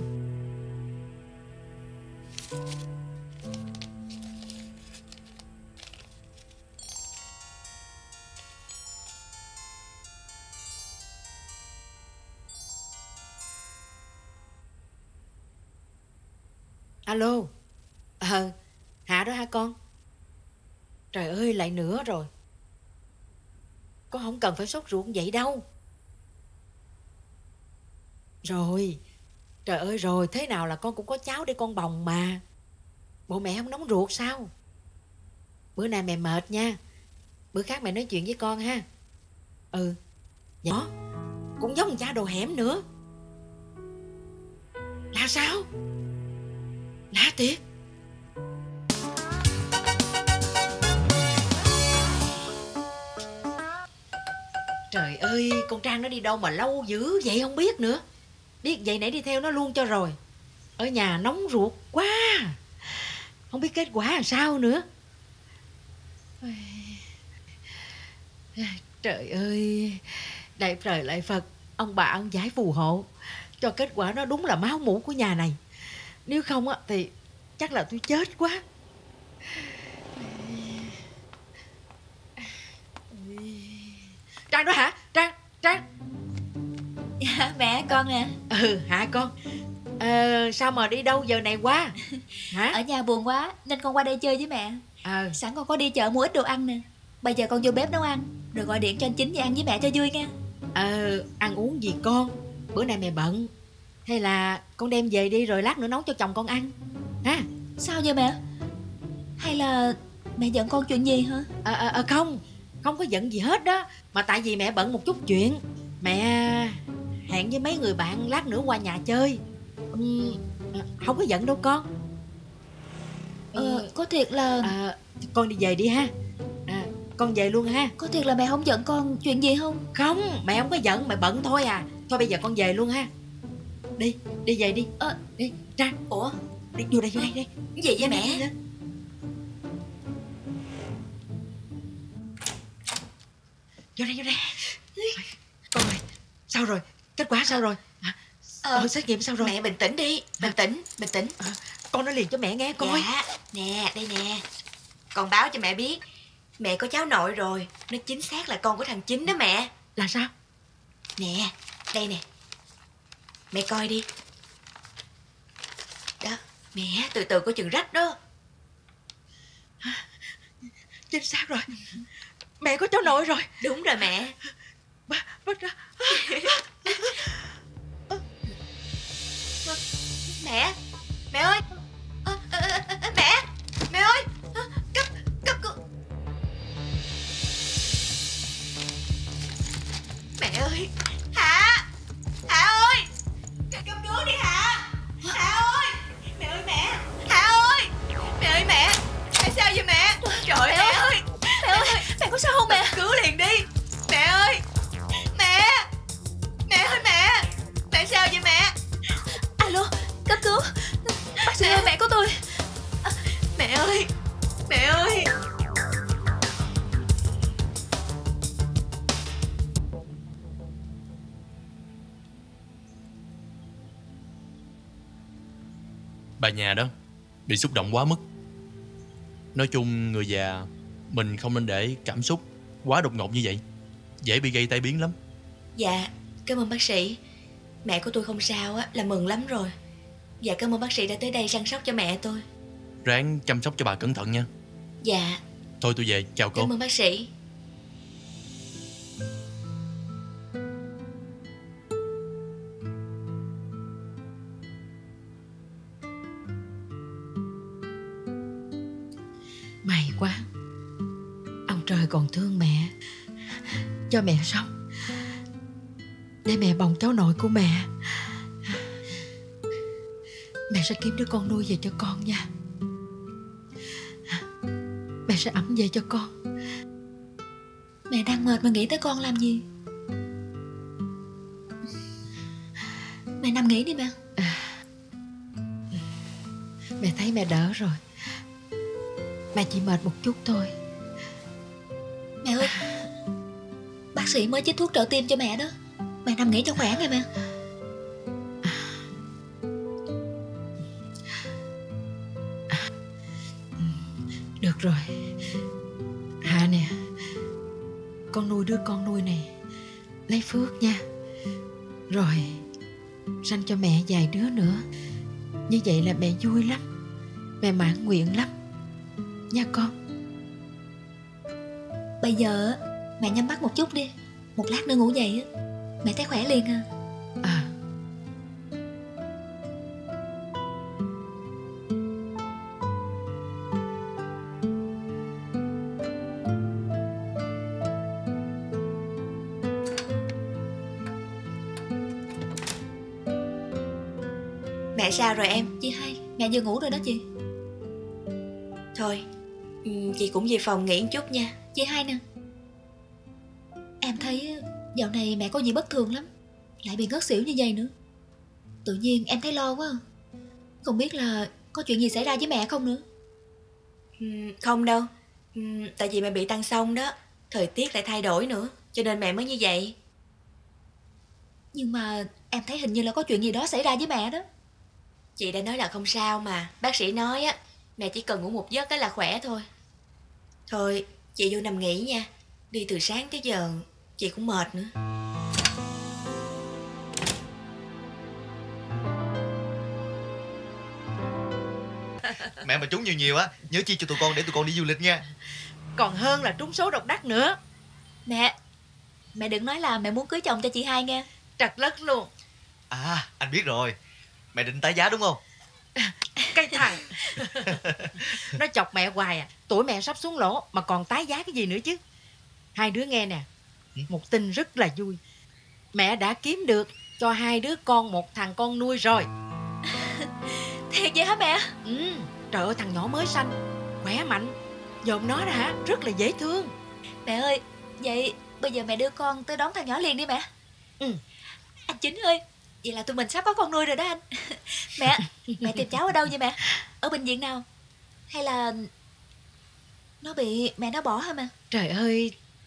Alo. Ờ, Hạ đó hả con? Trời ơi, lại nữa rồi. Con không cần phải sốt ruột vậy đâu. Rồi, trời ơi rồi, thế nào là con cũng có cháu để con bồng mà. Bộ mẹ không nóng ruột sao? Bữa nay mẹ mệt nha. Bữa khác mẹ nói chuyện với con ha. Ừ, nhỏ cũng giống cha đồ hẻm nữa. Là sao? Lạ thiệt. Trời ơi, con Trang nó đi đâu mà lâu dữ vậy không biết nữa. Biết vậy nãy đi theo nó luôn cho rồi. Ở nhà nóng ruột quá, không biết kết quả làm sao nữa. Trời ơi, đại trời lại Phật, ông bà ông giải phù hộ cho kết quả nó đúng là máu mủ của nhà này. Nếu không á thì chắc là tôi chết quá. Trang đó hả? Trang, Trang. Dạ, mẹ con nè. Ừ, hả con? Ờ, sao mà đi đâu giờ này quá? Hả? Ở nhà buồn quá nên con qua đây chơi với mẹ. Ờ. Sẵn con có đi chợ mua ít đồ ăn nè. Bây giờ con vô bếp nấu ăn, rồi gọi điện cho anh Chính về ăn với mẹ cho vui nha. Ờ, ăn uống gì con? Bữa nay mẹ bận. Hay là con đem về đi rồi lát nữa nấu cho chồng con ăn ha? Sao vậy mẹ? Hay là mẹ giận con chuyện gì hả? Ờ, à, à, không, không có giận gì hết đó. Mà tại vì mẹ bận một chút chuyện. Mẹ hẹn với mấy người bạn lát nữa qua nhà chơi. uhm, Không có giận đâu con. Ờ, có thiệt là... À, con đi về đi ha. À, con về luôn ha. Có thiệt là mẹ không giận con chuyện gì không? Không, mẹ không có giận, mẹ bận thôi à. Thôi bây giờ con về luôn ha. Đi, đi về đi. Ờ, đi, ra. Ủa? Đi, vô đây, vô đây, đi. Cái gì vậy mẹ? Lên. Vô đây, vô đây. Con ơi, Sao rồi? Kết quả sao rồi? À, Ờ, ờ, xét nghiệm sao rồi? Mẹ bình tĩnh đi. Bình tĩnh, bình tĩnh. À, con nói liền cho mẹ nghe coi. Dạ. Nè, đây nè. Con báo cho mẹ biết. Mẹ có cháu nội rồi. Nó chính xác là con của thằng Chính đó mẹ. Là sao? Nè, đây nè. Mẹ coi đi. Đó, mẹ từ từ có chừng rách đó. Chính xác rồi. Mẹ có cháu nội rồi. Đúng rồi mẹ. Ba, ba, ba. Mẹ, mẹ ơi. Ờ, ờ, ờ, ờ, Mẹ, mẹ ơi. Ờ, Cấp, cấp cứu. Mẹ ơi, Hạ, Hạ ơi. Cấp cứu đi Hạ. Hạ ơi. Mẹ ơi mẹ. Hạ ơi. Mẹ ơi mẹ. Mẹ sao vậy mẹ? Trời ơi, mẹ ơi. Mẹ ơi, mẹ có sao không mẹ? Cấp cứu liền đi. Mẹ ơi. Mẹ. Mẹ ơi mẹ. Mẹ sao vậy mẹ? Alo, cấp cứu. Bác sĩ ơi, mẹ của tôi. Mẹ ơi. Mẹ ơi. Bà nhà đó bị xúc động quá mức. Nói chung người già mình không nên để cảm xúc quá đột ngột như vậy, dễ bị gây tai biến lắm. Dạ, cảm ơn bác sĩ. Mẹ của tôi không sao á, là mừng lắm rồi. Dạ, cảm ơn bác sĩ đã tới đây săn sóc cho mẹ tôi. Ráng chăm sóc cho bà cẩn thận nha. Dạ, Thôi tôi về, chào cô. cảm ơn bác sĩ. May quá, ông trời còn thương mẹ, cho mẹ sống để mẹ bồng cháu nội của mẹ. Mẹ sẽ kiếm đứa con nuôi về cho con nha. Mẹ sẽ ẵm về cho con. Mẹ đang mệt mà nghĩ tới con làm gì? Mẹ nằm nghỉ đi mẹ. Mẹ thấy mẹ đỡ rồi. Mẹ chỉ mệt một chút thôi. Mẹ ơi, bác sĩ mới chích thuốc trợ tim cho mẹ đó. Mẹ nằm nghỉ cho khỏe nghe mẹ. Được rồi. Hạ nè, con nuôi đứa con nuôi này lấy phước nha. Rồi sanh cho mẹ vài đứa nữa. Như vậy là mẹ vui lắm. Mẹ mãn nguyện lắm nha con. Bây giờ mẹ nhắm mắt một chút đi. Một lát nữa ngủ dậy á, mẹ thấy khỏe liền à. À, Mẹ sao rồi em? Chị hai, mẹ vừa ngủ rồi đó chị. Thôi, ừ, chị cũng về phòng nghỉ một chút nha. Chị hai nè, em thấy dạo này mẹ có gì bất thường lắm. Lại bị ngất xỉu như vậy nữa. Tự nhiên em thấy lo quá à. Không biết là có chuyện gì xảy ra với mẹ không nữa. Ừ, không đâu. Ừ, tại vì mẹ bị tăng xông đó. Thời tiết lại thay đổi nữa, cho nên mẹ mới như vậy. Nhưng mà em thấy hình như là có chuyện gì đó xảy ra với mẹ đó. Chị đã nói là không sao mà. Bác sĩ nói á, mẹ chỉ cần ngủ một giấc cái là khỏe thôi. Thôi, chị vô nằm nghỉ nha. Đi từ sáng tới giờ, chị cũng mệt nữa. Mẹ mà trúng nhiều nhiều á, nhớ chia cho tụi con để tụi con đi du lịch nha. còn hơn là trúng số độc đắc nữa. Mẹ, mẹ đừng nói là mẹ muốn cưới chồng cho chị hai nghe. Trật lất luôn. À, anh biết rồi. Mẹ định tái giá đúng không? Cái thằng nó chọc mẹ hoài à. Tuổi mẹ sắp xuống lỗ mà còn tái giá cái gì nữa chứ. Hai đứa nghe nè, một tin rất là vui. Mẹ đã kiếm được cho hai đứa con một thằng con nuôi rồi. Thiệt vậy hả mẹ? Ừ, trời ơi, thằng nhỏ mới sanh, khỏe mạnh, dòm nó ra hả, rất là dễ thương. Mẹ ơi, vậy bây giờ mẹ đưa con tới đón thằng nhỏ liền đi mẹ. Ừ. Anh Chính ơi, vậy là tụi mình sắp có con nuôi rồi đó anh. Mẹ, mẹ tìm cháu ở đâu vậy mẹ? Ở bệnh viện nào? Hay là nó bị mẹ nó bỏ hả mẹ? Trời ơi,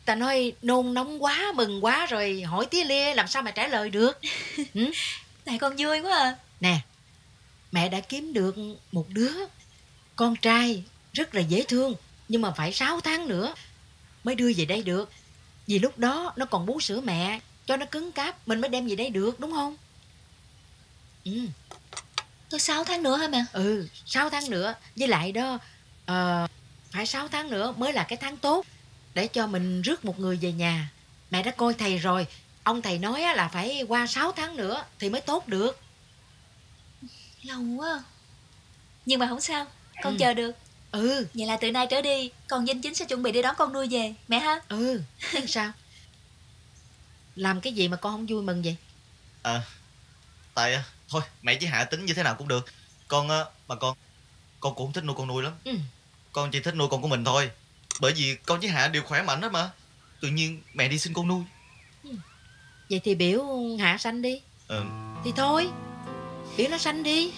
ta nói nôn nóng quá, mừng quá rồi hỏi tía lia làm sao mà trả lời được. Ừ? Tại con vui quá à. Nè, mẹ đã kiếm được một đứa con trai rất là dễ thương, nhưng mà phải sáu tháng nữa mới đưa về đây được. Vì lúc đó nó còn bú sữa mẹ, cho nó cứng cáp mình mới đem về đây được, đúng không? Ừ. Tới sáu tháng nữa hả mẹ? Ừ, sáu tháng nữa. Với lại đó, uh, phải sáu tháng nữa mới là cái tháng tốt để cho mình rước một người về nhà. Mẹ đã coi thầy rồi, ông thầy nói là phải qua sáu tháng nữa thì mới tốt được. Lâu quá. Nhưng mà không sao, con Ừ. chờ được. Ừ. Vậy là từ nay trở đi con Vinh Chính sẽ chuẩn bị đi đón con nuôi về mẹ ha. Ừ, chứ sao? Làm cái gì mà con không vui mừng vậy? À, tại thôi mẹ với Hạ tính như thế nào cũng được. Con á, mà con con cũng không thích nuôi con nuôi lắm. Ừ. Con chỉ thích nuôi con của mình thôi. Bởi vì con với Hạ đều khỏe mạnh hết mà. Tự nhiên mẹ đi xin con nuôi. Ừ. Vậy thì biểu Hạ sanh đi. Ừ. Thì thôi, biểu nó sanh đi.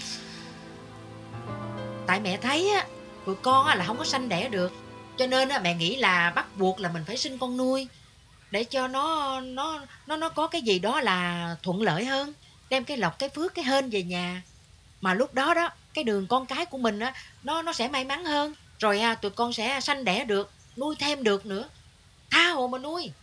Tại mẹ thấy á, tụi con á là không có sanh đẻ được, cho nên á mẹ nghĩ là bắt buộc là mình phải sinh con nuôi để cho nó nó nó nó có cái gì đó là thuận lợi hơn, đem cái lộc cái phước cái hên về nhà. Mà lúc đó đó cái đường con cái của mình á nó nó sẽ may mắn hơn, rồi à, tụi con sẽ sanh đẻ được, nuôi thêm được nữa, tha hồ mà nuôi.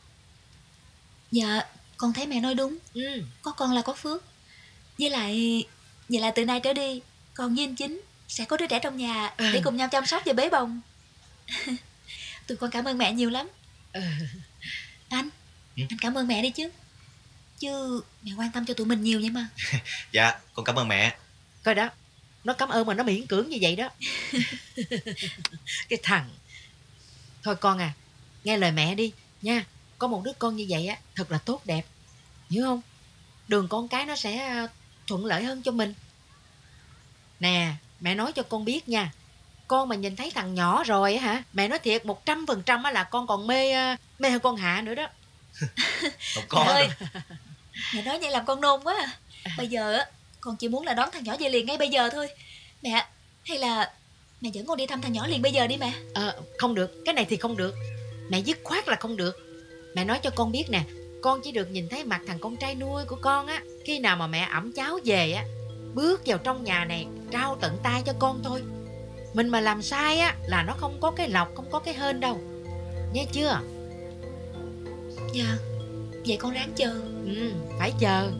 Dạ, con thấy mẹ nói đúng. Ừ. Có con là có phước. Với lại, vậy là từ nay trở đi con với anh Chính sẽ có đứa trẻ trong nhà Ừ. để cùng nhau chăm sóc và bế bồng. Tụi con cảm ơn mẹ nhiều lắm. Ừ. Anh, Ừ. anh cảm ơn mẹ đi chứ. Chứ mẹ quan tâm cho tụi mình nhiều vậy mà. Dạ, con cảm ơn mẹ. Coi đó, nó cảm ơn mà nó miễn cưỡng như vậy đó. Cái thằng. Thôi con à, nghe lời mẹ đi nha. Có một đứa con như vậy á thật là tốt đẹp, hiểu không? Đường con cái nó sẽ thuận lợi hơn cho mình. Nè, mẹ nói cho con biết nha, con mà nhìn thấy thằng nhỏ rồi á hả, mẹ nói thiệt một trăm phần trăm là con còn mê mê hơn con Hạ nữa đó. Không có Mẹ ơi, đâu. mẹ nói vậy làm con nôn quá à. Bây giờ á con chỉ muốn là đón thằng nhỏ về liền ngay bây giờ thôi. Mẹ, hay là mẹ dẫn con đi thăm thằng nhỏ liền bây giờ đi mẹ. Ờ, không được, cái này thì không được. Mẹ dứt khoát là không được. Mẹ nói cho con biết nè, con chỉ được nhìn thấy mặt thằng con trai nuôi của con á khi nào mà mẹ ẵm cháu về á, bước vào trong nhà này trao tận tay cho con thôi. Mình mà làm sai á là nó không có cái lộc, không có cái hên đâu, nghe chưa? Dạ, vậy con ráng chờ. Ừ, phải chờ.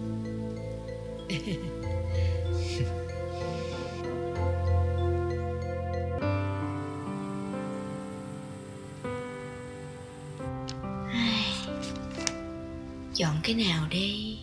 Chọn cái nào đây?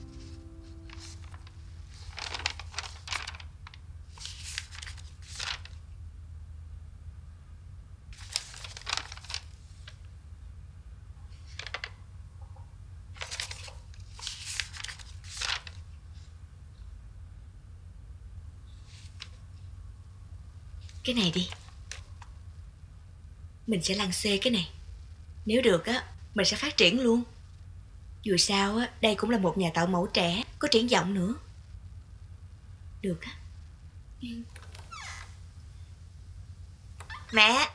Cái này đi. Mình sẽ lăn xê cái này. Nếu được á, mình sẽ phát triển luôn. Dù sao á, đây cũng là một nhà tạo mẫu trẻ, có triển vọng nữa. Được á. Ừ. Mẹ.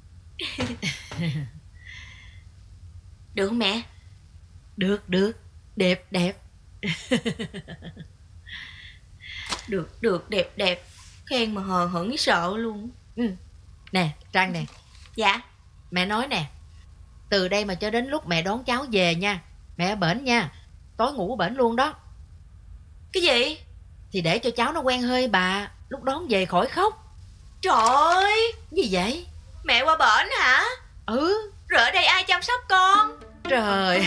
Được không mẹ? Được, được, đẹp, đẹp. Được, được, đẹp, đẹp. Khen mà hờ hững sợ luôn. Ừ. Nè, Trang nè. Dạ. Mẹ nói nè, từ đây mà cho đến lúc mẹ đón cháu về nha, mẹ ở bển nha, tối ngủ ở bển luôn đó. Cái gì? Thì để cho cháu nó quen hơi bà, lúc đón về khỏi khóc. Trời ơi, Gì vậy? mẹ qua bển hả? Ừ. Rồi ở đây ai chăm sóc con? Trời.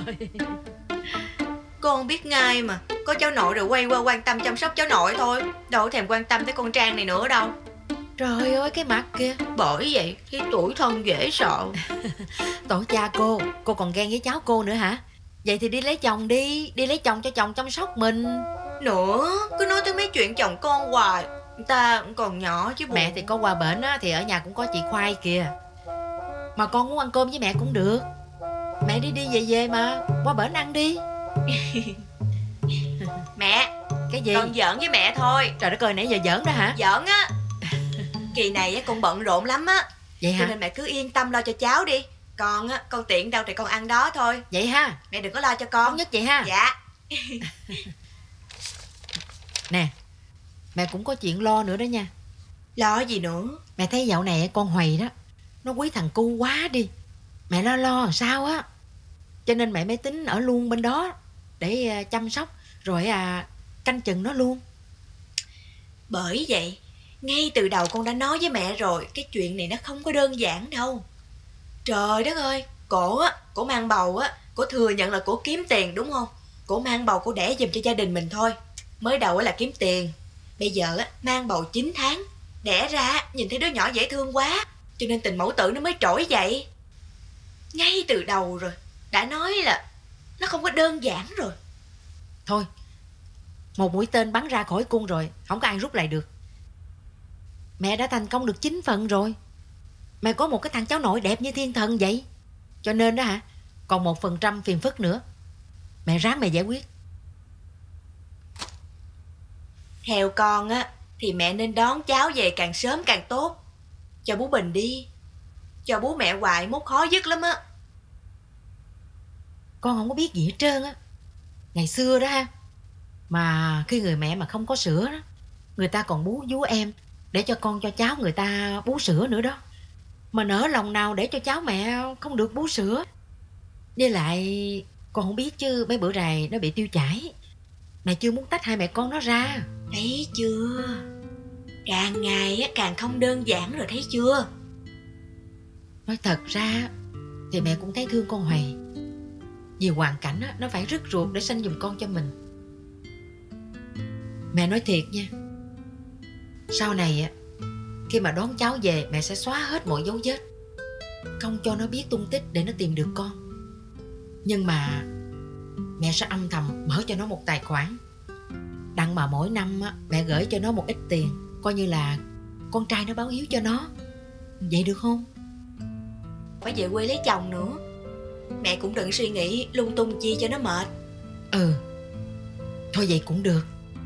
Con biết ngay mà. Có cháu nội rồi quay qua quan tâm chăm sóc cháu nội thôi, đâu thèm quan tâm tới con Trang này nữa đâu. Trời ơi cái mặt kìa. Bởi vậy khi tuổi thân dễ sợ. Tổ cha cô, cô còn ghen với cháu cô nữa hả? Vậy thì đi lấy chồng đi, đi lấy chồng cho chồng chăm sóc mình. Nữa, cứ nói tới mấy chuyện chồng con hoài. Người ta còn nhỏ chứ buồn. Mẹ thì có qua bển á, thì ở nhà cũng có chị Khoai kìa. Mà con muốn ăn cơm với mẹ cũng được. Mẹ đi đi về về mà, qua bển ăn đi. Mẹ. Cái gì? Con giỡn với mẹ thôi. Trời đất ơi, nãy giờ giỡn đó hả? Giỡn á. Kỳ này á con bận rộn lắm á. Vậy Cho hả? nên mẹ cứ yên tâm lo cho cháu đi. Con á, con tiện đâu thì con ăn đó thôi. Vậy ha. Mẹ đừng có lo cho con. Thống nhất vậy ha. Dạ. Nè, mẹ cũng có chuyện lo nữa đó nha. Lo gì nữa? Mẹ thấy dạo này con Huầy đó, nó quý thằng Cu quá đi. Mẹ lo lo làm sao á. Cho nên mẹ mới tính ở luôn bên đó để chăm sóc, rồi à, canh chừng nó luôn. Bởi vậy, ngay từ đầu con đã nói với mẹ rồi, cái chuyện này nó không có đơn giản đâu. Trời đất ơi, cổ á, cổ mang bầu á, cổ thừa nhận là cổ kiếm tiền đúng không? Cổ mang bầu cổ đẻ giùm cho gia đình mình thôi. Mới đầu á là kiếm tiền, bây giờ á mang bầu chín tháng, đẻ ra nhìn thấy đứa nhỏ dễ thương quá, cho nên tình mẫu tử nó mới trỗi dậy. Ngay từ đầu rồi đã nói là nó không có đơn giản rồi. Thôi, một mũi tên bắn ra khỏi cung rồi, không có ai rút lại được. Mẹ đã thành công được chín phần rồi. Mẹ có một cái thằng cháu nội đẹp như thiên thần vậy. Cho nên đó hả, còn một phần trăm phiền phức nữa. Mẹ ráng mẹ giải quyết. Theo con á, thì mẹ nên đón cháu về càng sớm càng tốt. Cho bố Bình đi. Cho bố mẹ hoài mốt khó dứt lắm á. Con không có biết gì hết trơn á. Ngày xưa đó ha, mà khi người mẹ mà không có sữa đó, người ta còn bú vú em để cho con cho cháu người ta bú sữa nữa đó. Mà nỡ lòng nào để cho cháu mẹ không được bú sữa. Với lại con không biết chứ mấy bữa rày nó bị tiêu chảy. Mẹ chưa muốn tách hai mẹ con nó ra. Thấy chưa? Càng ngày á càng không đơn giản rồi, thấy chưa? Nói thật ra thì mẹ cũng thấy thương con Huầy. Vì hoàn cảnh á, nó phải rứt ruột để sanh giùm con cho mình. Mẹ nói thiệt nha, sau này á, khi mà đón cháu về, mẹ sẽ xóa hết mọi dấu vết, không cho nó biết tung tích để nó tìm được con. Nhưng mà mẹ sẽ âm thầm mở cho nó một tài khoản, đặng mà mỗi năm á, mẹ gửi cho nó một ít tiền, coi như là con trai nó báo hiếu cho nó. Vậy được không? Phải về quê lấy chồng nữa. Mẹ cũng đừng suy nghĩ lung tung chi cho nó mệt. Ừ, thôi vậy cũng được.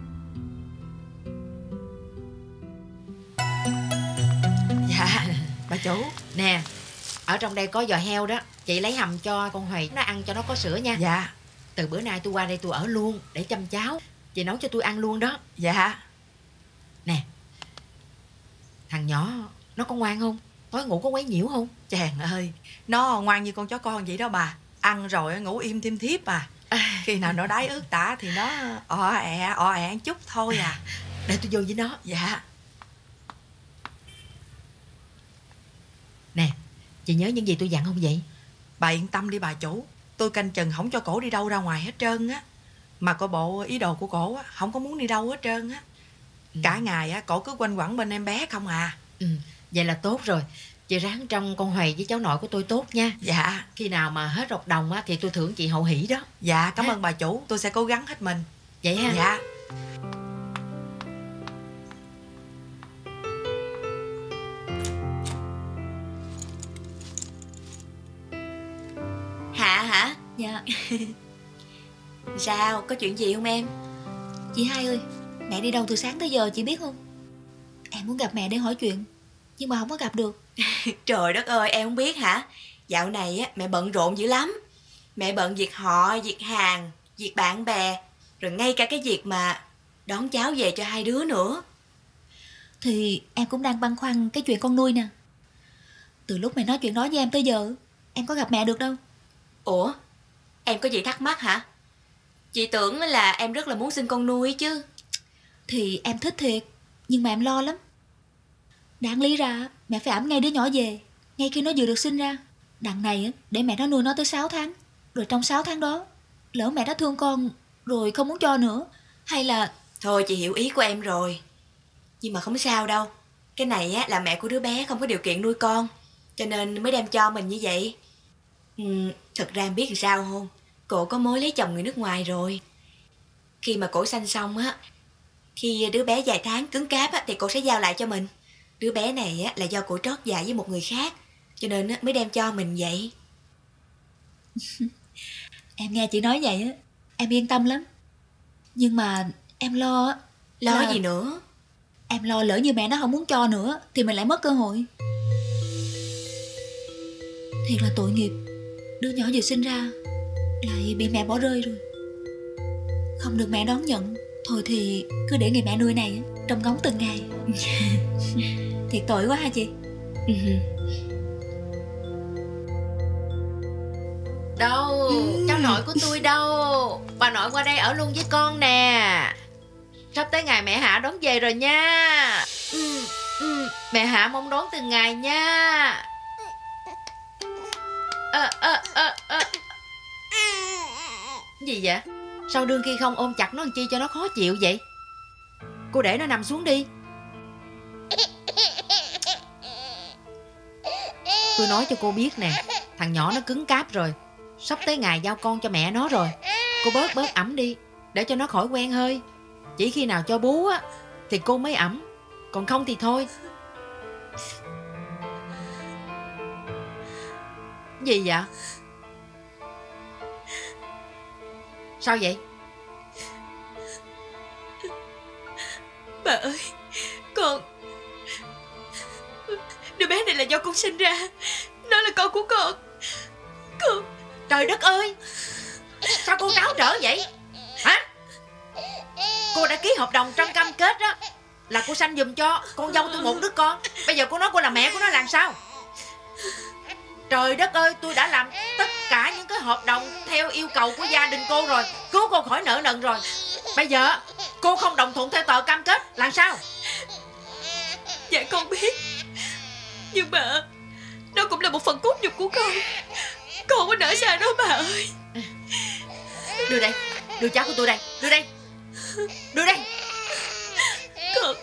Dạ, bà chủ. Nè, ở trong đây có giò heo đó, chị lấy hầm cho con Huầy nó ăn cho nó có sữa nha. Dạ. Từ bữa nay tôi qua đây tôi ở luôn để chăm cháu. Chị nấu cho tôi ăn luôn đó. Dạ. Nè, thằng nhỏ nó có ngoan không? Tối ngủ có quấy nhiễu không? Chàng ơi, nó ngoan như con chó con vậy đó bà. Ăn rồi ngủ im thêm thiếp à. Khi nào nó đái ướt tả thì nó ọ ẹ ọ ẹ chút thôi à. Để tôi vô với nó. Dạ. Nè, chị nhớ những gì tôi dặn không vậy? Bà yên tâm đi bà chủ. Tôi canh chừng không cho cổ đi đâu ra ngoài hết trơn á. Mà coi bộ ý đồ của cổ á, không có muốn đi đâu hết trơn á. Ừ. Cả ngày á, cổ cứ quanh quẩn bên em bé không à. Ừ, vậy là tốt rồi. Chị ráng trông con Huầy với cháu nội của tôi tốt nha. Dạ. Khi nào mà hết hợp đồng á, thì tôi thưởng chị hậu hỷ đó. Dạ, cảm ha? ơn bà chủ. Tôi sẽ cố gắng hết mình. Vậy ha? Dạ. Hạ hả? Dạ. Sao, có chuyện gì không em? Chị hai ơi, mẹ đi đâu từ sáng tới giờ chị biết không? Em muốn gặp mẹ để hỏi chuyện, nhưng mà không có gặp được. Trời đất ơi, em không biết hả? Dạo này á, mẹ bận rộn dữ lắm. Mẹ bận việc họ, việc hàng, việc bạn bè, rồi ngay cả cái việc mà đón cháu về cho hai đứa nữa. Thì em cũng đang băn khoăn cái chuyện con nuôi nè. Từ lúc mẹ nói chuyện đó với em tới giờ, em có gặp mẹ được đâu. Ủa, em có gì thắc mắc hả? Chị tưởng là em rất là muốn sinh con nuôi chứ. Thì em thích thiệt, nhưng mà em lo lắm. Đáng lý ra mẹ phải ẵm ngay đứa nhỏ về, ngay khi nó vừa được sinh ra. Đằng này để mẹ nó nuôi nó tới sáu tháng. Rồi trong sáu tháng đó, lỡ mẹ nó thương con rồi không muốn cho nữa, hay là... Thôi chị hiểu ý của em rồi. Nhưng mà không sao đâu. Cái này á, là mẹ của đứa bé không có điều kiện nuôi con, cho nên mới đem cho mình như vậy. Ừ, thật ra em biết làm sao không? Cổ có mối lấy chồng người nước ngoài rồi. Khi mà cổ sanh xong á, khi đứa bé vài tháng cứng cáp á, thì cổ sẽ giao lại cho mình. Đứa bé này á, là do cổ trót dại với một người khác, cho nên á, mới đem cho mình vậy. Em nghe chị nói vậy á, em yên tâm lắm. Nhưng mà em lo á. Lo là... gì nữa? Em lo lỡ như mẹ nó không muốn cho nữa thì mình lại mất cơ hội. Thiệt là tội nghiệp. Đứa nhỏ vừa sinh ra lại bị mẹ bỏ rơi rồi, không được mẹ đón nhận. Thôi thì cứ để người mẹ nuôi này trông ngóng từng ngày. Thiệt tội quá ha chị. Đâu, cháu nội của tôi đâu? Bà nội qua đây ở luôn với con nè. Sắp tới ngày mẹ Hạ đón về rồi nha. ừ, ừ, Mẹ Hạ mong đón từng ngày nha. à, à, à, à. Gì vậy? Sao đương khi không ôm chặt nó làm chi cho nó khó chịu vậy? Cô để nó nằm xuống đi. Tôi nói cho cô biết nè, thằng nhỏ nó cứng cáp rồi, sắp tới ngày giao con cho mẹ nó rồi. Cô bớt bớt ẩm đi, để cho nó khỏi quen hơi. Chỉ khi nào cho bú á thì cô mới ẩm, còn không thì thôi. Gì vậy? Sao vậy? Bà ơi, con... Đứa bé này là do con sinh ra. Nó là con của con. Con... Trời đất ơi, sao cô tráo trở vậy hả? Cô đã ký hợp đồng trong cam kết đó là cô sanh giùm cho con dâu tôi một đứa con. Bây giờ cô nói cô là mẹ của nó làm sao? Trời đất ơi, tôi đã làm tất cả những cái hợp đồng theo yêu cầu của gia đình cô rồi, cứu cô khỏi nợ nần rồi. Bây giờ cô không đồng thuận theo tờ cam kết làm sao? Dạ con biết, nhưng mà nó cũng là một phần cốt nhục của con. Con không có nỡ xa nó bà ơi. Đưa đây, đưa cháu của tôi đây, đưa đây, đưa đây. Con...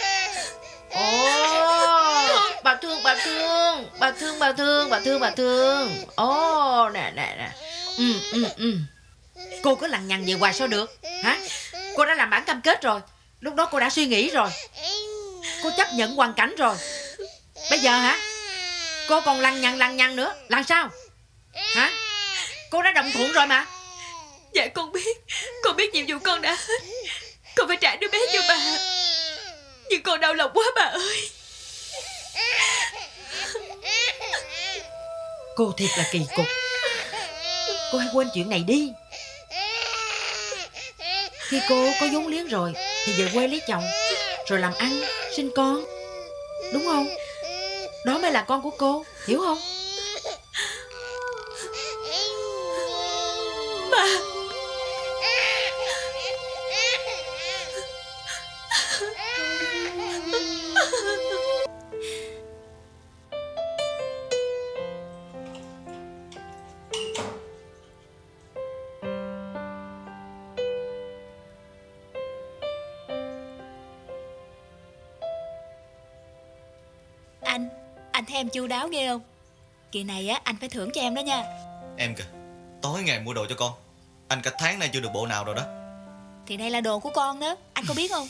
Ồ, bà thương, bà thương, bà thương, bà thương, bà thương, bà thương. Ồ, nè, nè, nè. Ừ, ừ, ừ. Cô cứ lằng nhằng vậy hoài sao được, hả? Cô đã làm bản cam kết rồi, lúc đó cô đã suy nghĩ rồi, cô chấp nhận hoàn cảnh rồi. Bây giờ hả, cô còn lằng nhằng lằng nhằng nữa, làm sao? Hả? Cô đã đồng thuận rồi mà. Dạ con biết, con biết nhiệm vụ con đã hết. Con phải trả đứa bé cho bà. Nhưng con đau lòng quá bà ơi. Cô thiệt là kỳ cục. Cô hãy quên chuyện này đi. Khi cô có vốn liếng rồi thì về quê lấy chồng, rồi làm ăn, sinh con, đúng không? Đó mới là con của cô, hiểu không? Bà. Anh, anh thấy em chu đáo ghê không? Kỳ này á, anh phải thưởng cho em đó nha. Em kìa, tối ngày mua đồ cho con, anh cả tháng nay chưa được bộ nào rồi đó. Thì đây là đồ của con đó, anh có biết không?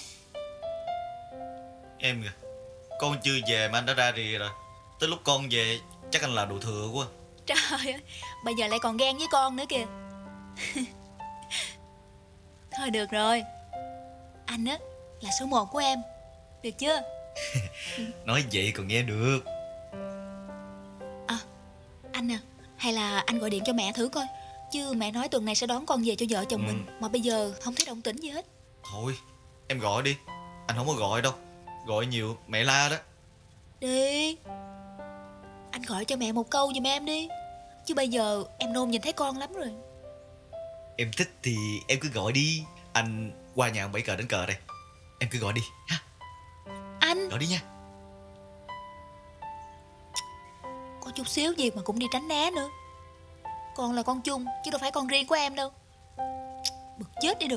Em kìa, con chưa về mà anh đã ra rìa rồi. Tới lúc con về chắc anh làm đồ thừa quá. Trời ơi, bây giờ lại còn ghen với con nữa kìa. Thôi được rồi, anh á là số một của em, được chưa? Nói vậy còn nghe được. À, anh à, hay là anh gọi điện cho mẹ thử coi. Chứ mẹ nói tuần này sẽ đón con về cho vợ chồng Ừ. mình, mà bây giờ không thấy động tĩnh gì hết. Thôi, em gọi đi. Anh không có gọi đâu. Gọi nhiều mẹ la đó. Đi, anh gọi cho mẹ một câu giùm em đi. Chứ bây giờ em nôn nhìn thấy con lắm rồi. Em thích thì em cứ gọi đi. Anh qua nhà ông Bảy Cờ đánh cờ đây. Em cứ gọi đi ha. Anh Gọi đi nha. có chút xíu gì mà cũng đi tránh né nữa. Con là con chung chứ đâu phải con riêng của em đâu. Bực chết đi được.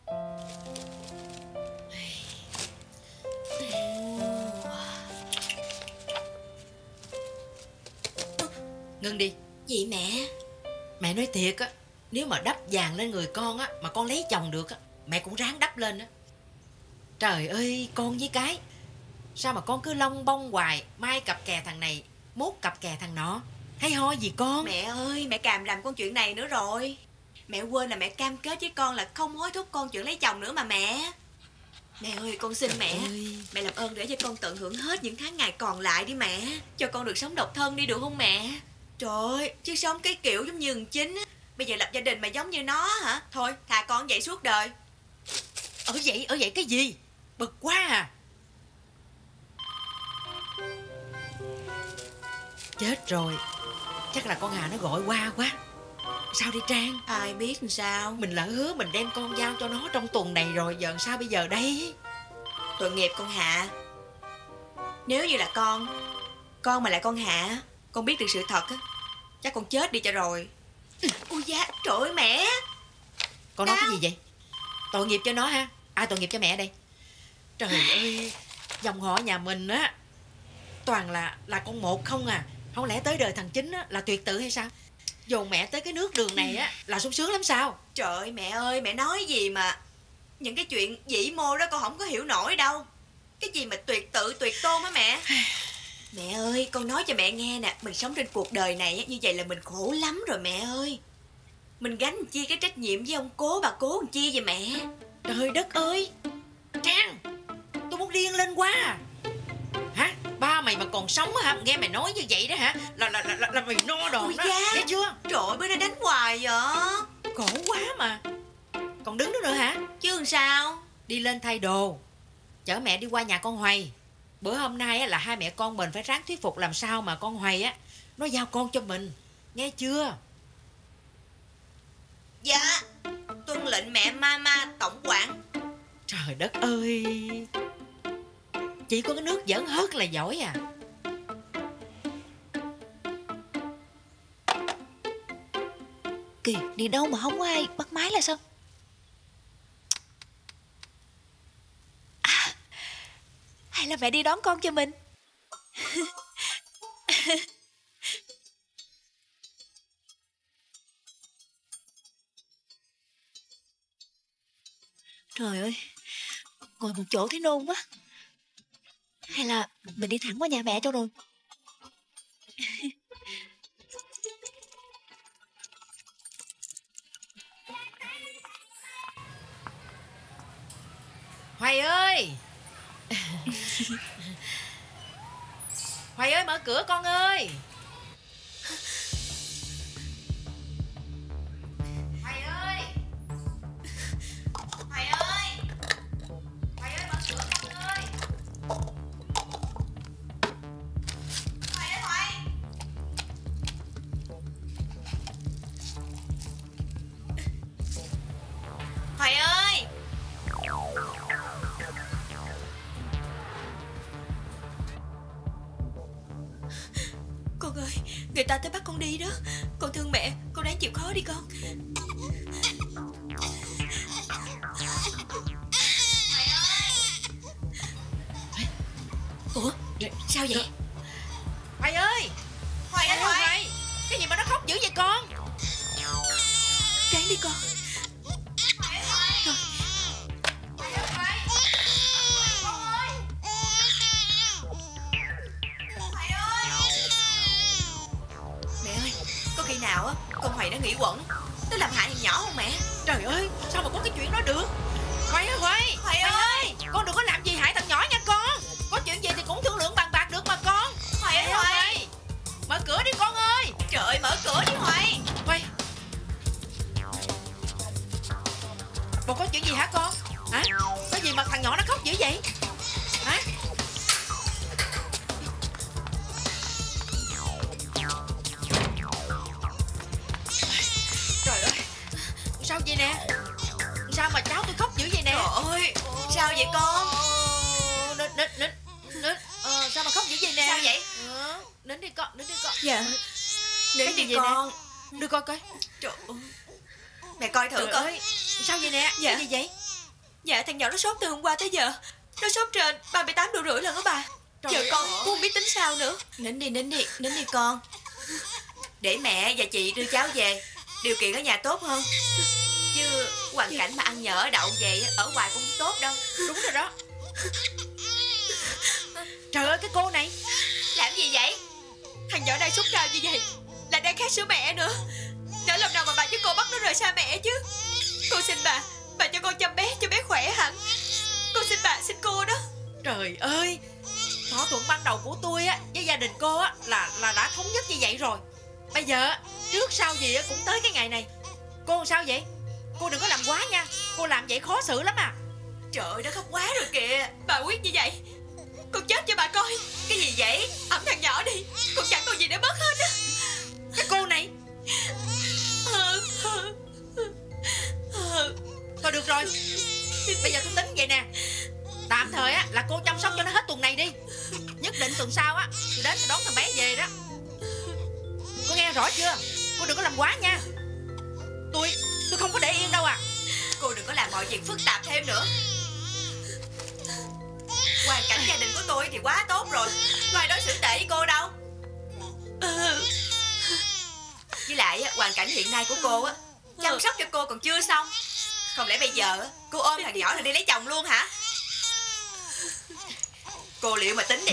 Ngưng đi. Gì mẹ? Mẹ nói thiệt á, nếu mà đắp vàng lên người con á, mà con lấy chồng được á, mẹ cũng ráng đắp lên á. Trời ơi, con với cái, sao mà con cứ lông bông hoài, mai cặp kè thằng này, mốt cặp kè thằng nọ, hay ho gì con? Mẹ ơi, mẹ càm làm con chuyện này nữa rồi. Mẹ quên là mẹ cam kết với con là không hối thúc con chuyện lấy chồng nữa mà mẹ. Mẹ ơi, con xin mẹ ơi. Mẹ làm ơn để cho con tận hưởng hết những tháng ngày còn lại đi mẹ. Cho con được sống độc thân đi được không mẹ? Trời ơi, chứ sống cái kiểu giống như thằng Chính á. Bây giờ lập gia đình mà giống như nó hả? Thôi, thà con vậy suốt đời. Ở vậy, ở vậy cái gì? Bực quá à. Chết rồi. Chắc là con Hà nó gọi qua quá. Sao đi Trang? Ai biết làm sao. Mình lỡ hứa mình đem con giao cho nó trong tuần này rồi. Giờ sao bây giờ đây? Tội nghiệp con Hạ. Nếu như là con Con mà là con Hạ, con biết được sự thật á, chắc con chết đi cho rồi. Ui da, trời ơi mẹ. Con nói cái gì vậy? Tội nghiệp cho nó ha. Ai tội nghiệp cho mẹ đây? Trời ơi, dòng họ nhà mình á toàn là là con một không à. Không lẽ tới đời thằng Chính á là tuyệt tự hay sao? Dồn mẹ tới cái nước đường này á là sung sướng lắm sao? Trời ơi mẹ ơi, mẹ nói gì mà. Những cái chuyện vĩ mô đó con không có hiểu nổi đâu. Cái gì mà tuyệt tự tuyệt tôn hả mẹ? Mẹ ơi, con nói cho mẹ nghe nè. Mình sống trên cuộc đời này như vậy là mình khổ lắm rồi mẹ ơi. Mình gánh chia cái trách nhiệm với ông cố bà cố làm chi vậy mẹ? Trời đất ơi Trang, tôi muốn điên lên quá à. Hả? Ba mày mà còn sống hả? Nghe mày nói như vậy đó hả? Là là là, là mày no đòn đó. Nghe chưa? Trời ơi, bữa nay đánh hoài vậy. Khổ quá mà. Còn đứng đó nữa hả? Chứ làm sao? Đi lên thay đồ, chở mẹ đi qua nhà con Hoài. Bữa hôm nay á, là hai mẹ con mình phải ráng thuyết phục làm sao mà con Hoài á nó giao con cho mình. Nghe chưa? Dạ. Tuân lệnh mẹ mama tổng quản. Trời đất ơi, chỉ có cái nước giỡn hớt là giỏi à. Kì, đi đâu mà không có ai bắt máy là sao? À, hay là mẹ đi đón con cho mình? Trời ơi, ngồi một chỗ thấy nôn quá. Hay là mình đi thẳng qua nhà mẹ cho rồi. Hoài ơi. Hoài ơi, mở cửa con ơi. Hoài ơi. Hoài ơi. Hoài ơi, mở cửa con ơi. Hoài ơi, Hoài. Hoài ơi. Con ơi, người ta tới bắt con đi đó. Con thương mẹ, con ráng chịu khó đi con. Ủa, sao vậy? Hoài ơi. Hoài ơi, Hoài. Hoài. Cái gì mà nó khóc dữ vậy con? Ráng đi con. Rồi. Mẹ ơi, có khi nào á con Hoài nó nghĩ quẩn, nó làm hại thằng nhỏ không mẹ? Trời ơi, sao mà có cái chuyện đó được? Hoài ơi, Hoài. Hoài ơi, con đừng có làm gì hại thằng nhỏ nha con. Có chuyện gì thì cũng thương lượng bàn bạc được mà con. Hoài ơi, Hoài. Mở cửa đi con ơi. Trời ơi, mở cửa đi Hoài. Hoài. Bộ có chuyện gì hả con? Hả? Có gì mà thằng nhỏ nó khóc dữ vậy? Hả? Trời ơi, sao vậy nè? Sao mà cháu tôi khóc dữ vậy nè? Trời ơi, sao vậy con? Nín, nín, nín, nín. Ờ, sao mà khóc dữ vậy nè? Sao vậy? Ờ, nín đi con, nín đi con. Dạ. Cái Nín gì đi vậy con. Nè? Đưa coi coi. Trời ơi. Mẹ coi thử Trời coi. ơi, sao vậy nè? Dạ. Cái gì vậy? Dạ, thằng nhỏ nó sốt từ hôm qua tới giờ. Nó sốt trên ba mươi tám độ rưỡi lần đó bà. Trời Giờ ơi. con cũng không biết tính sao nữa. Nín đi, nín đi, nín đi con. Để mẹ và chị đưa cháu về. Điều kiện ở nhà tốt hơn. Chứ hoàn cảnh mà ăn nhờ ở đậu về ở ngoài cũng không tốt đâu. Đúng rồi đó. Trời ơi, cái cô này làm gì vậy? Thằng nhỏ đang sốt cao như vậy là đang khát sữa mẹ nữa. Nỡ lòng nào mà bà với cô bắt nó rời xa mẹ chứ. Cô xin bà, bà cho con chăm bé cho bé khỏe hẳn. Con xin bà, xin cô đó. Trời ơi, thỏa thuận ban đầu của tôi á với gia đình cô á là là đã thống nhất như vậy rồi. Bây giờ trước sau gì cũng tới cái ngày này. Cô làm sao vậy? Cô đừng có làm quá nha. Cô làm vậy khó xử lắm à. Trời ơi, nó khóc quá rồi kìa. Bà quyết như vậy con chết cho bà coi. Cái gì vậy? Ẵm thằng nhỏ đi, con chẳng còn gì để mất hết á. Cái cô này. Thôi được rồi, bây giờ tôi tính vậy nè. Tạm thời á là cô chăm sóc cho nó hết tuần này đi. Nhất định tuần sau á tôi đến tôi đón thằng bé về đó. Cô nghe rõ chưa? Cô đừng có làm quá nha. Tôi tôi không có để yên đâu à. Cô đừng có làm mọi việc phức tạp thêm nữa. Hoàn cảnh gia đình của tôi thì quá tốt rồi, có ai đối xử tệ với cô đâu. Với lại á, hoàn cảnh hiện nay của cô á, chăm sóc cho cô còn chưa xong. Không lẽ bây giờ á, cô ôm thằng nhỏ rồi đi lấy chồng luôn hả? Cô liệu mà tính đi.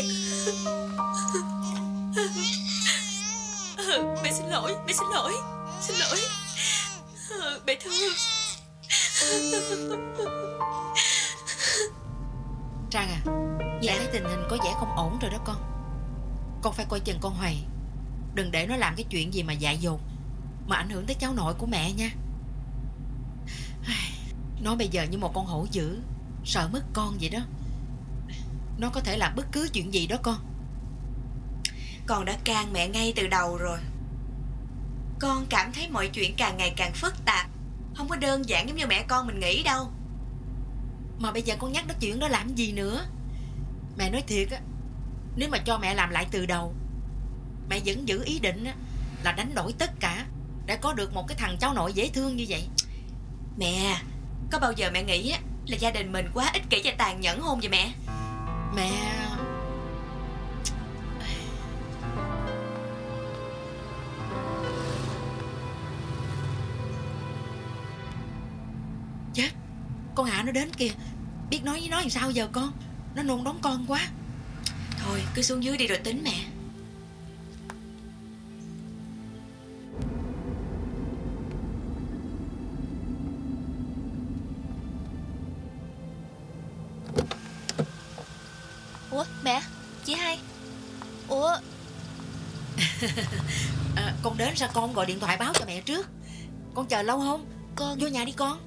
Mẹ xin lỗi, mẹ xin lỗi, xin lỗi. Mẹ thương. Trang à, dạ. Mẹ thấy tình hình có vẻ không ổn rồi đó con. Con phải coi chừng con Hoài. Đừng để nó làm cái chuyện gì mà dại dột mà ảnh hưởng tới cháu nội của mẹ nha. Nó bây giờ như một con hổ dữ, sợ mất con vậy đó. Nó có thể làm bất cứ chuyện gì đó con. Con đã can mẹ ngay từ đầu rồi. Con cảm thấy mọi chuyện càng ngày càng phức tạp, không có đơn giản giống như mẹ con mình nghĩ đâu. Mà bây giờ con nhắc đến chuyện đó làm gì nữa? Mẹ nói thiệt á, nếu mà cho mẹ làm lại từ đầu, mẹ vẫn giữ ý định á là đánh đổi tất cả để có được một cái thằng cháu nội dễ thương như vậy. Mẹ, có bao giờ mẹ nghĩ á là gia đình mình quá ích kỷ và tàn nhẫn không vậy mẹ? Mẹ... Chết, con Hạ nó đến kìa. Biết nói với nó làm sao giờ con? Nó nôn nóng con quá. Thôi cứ xuống dưới đi rồi tính mẹ. Ủa mẹ, chị hai. Ủa à, con đến sao con gọi điện thoại báo cho mẹ trước? Con chờ lâu không? Con vô nhà đi con.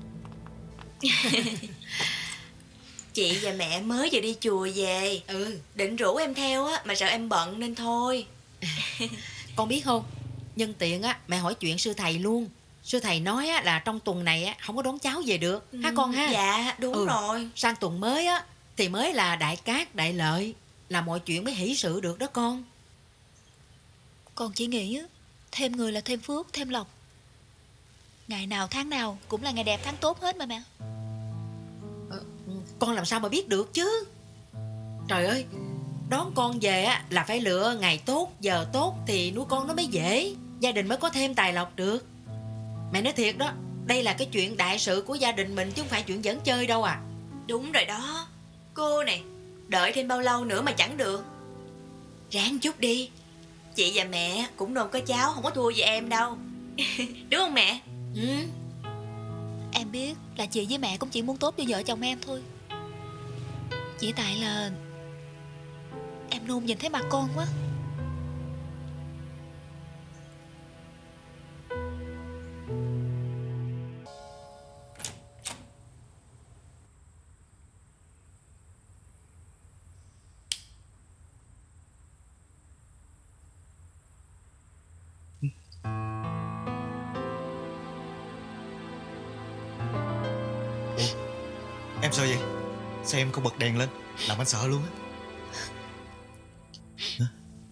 Chị và mẹ mới vừa đi chùa về. Ừ. Định rủ em theo á, mà sợ em bận nên thôi. Con biết không, nhân tiện á mẹ hỏi chuyện sư thầy luôn. Sư thầy nói á là trong tuần này á không có đón cháu về được. Ừ, ha con ha? Dạ đúng ừ. rồi. Sang tuần mới á thì mới là đại cát đại lợi, là mọi chuyện mới hỷ sự được đó con. Con chỉ nghĩ á, thêm người là thêm phước, thêm lộc. Ngày nào tháng nào cũng là ngày đẹp tháng tốt hết mà mẹ. ờ, Con làm sao mà biết được chứ. Trời ơi, đón con về á là phải lựa ngày tốt, giờ tốt thì nuôi con nó mới dễ, gia đình mới có thêm tài lộc được. Mẹ nói thiệt đó, đây là cái chuyện đại sự của gia đình mình chứ không phải chuyện giỡn chơi đâu à. Đúng rồi đó. Cô này, đợi thêm bao lâu nữa mà chẳng được. Ráng chút đi. Chị và mẹ cũng nôn có cháu, không có thua gì em đâu. Đúng không mẹ? Ừ. Em biết là chị với mẹ cũng chỉ muốn tốt cho vợ chồng em thôi. Chỉ tại là em nôn nhìn thấy mặt con quá. Em sao vậy? Sao em không bật đèn lên? Làm anh sợ luôn á. Hả?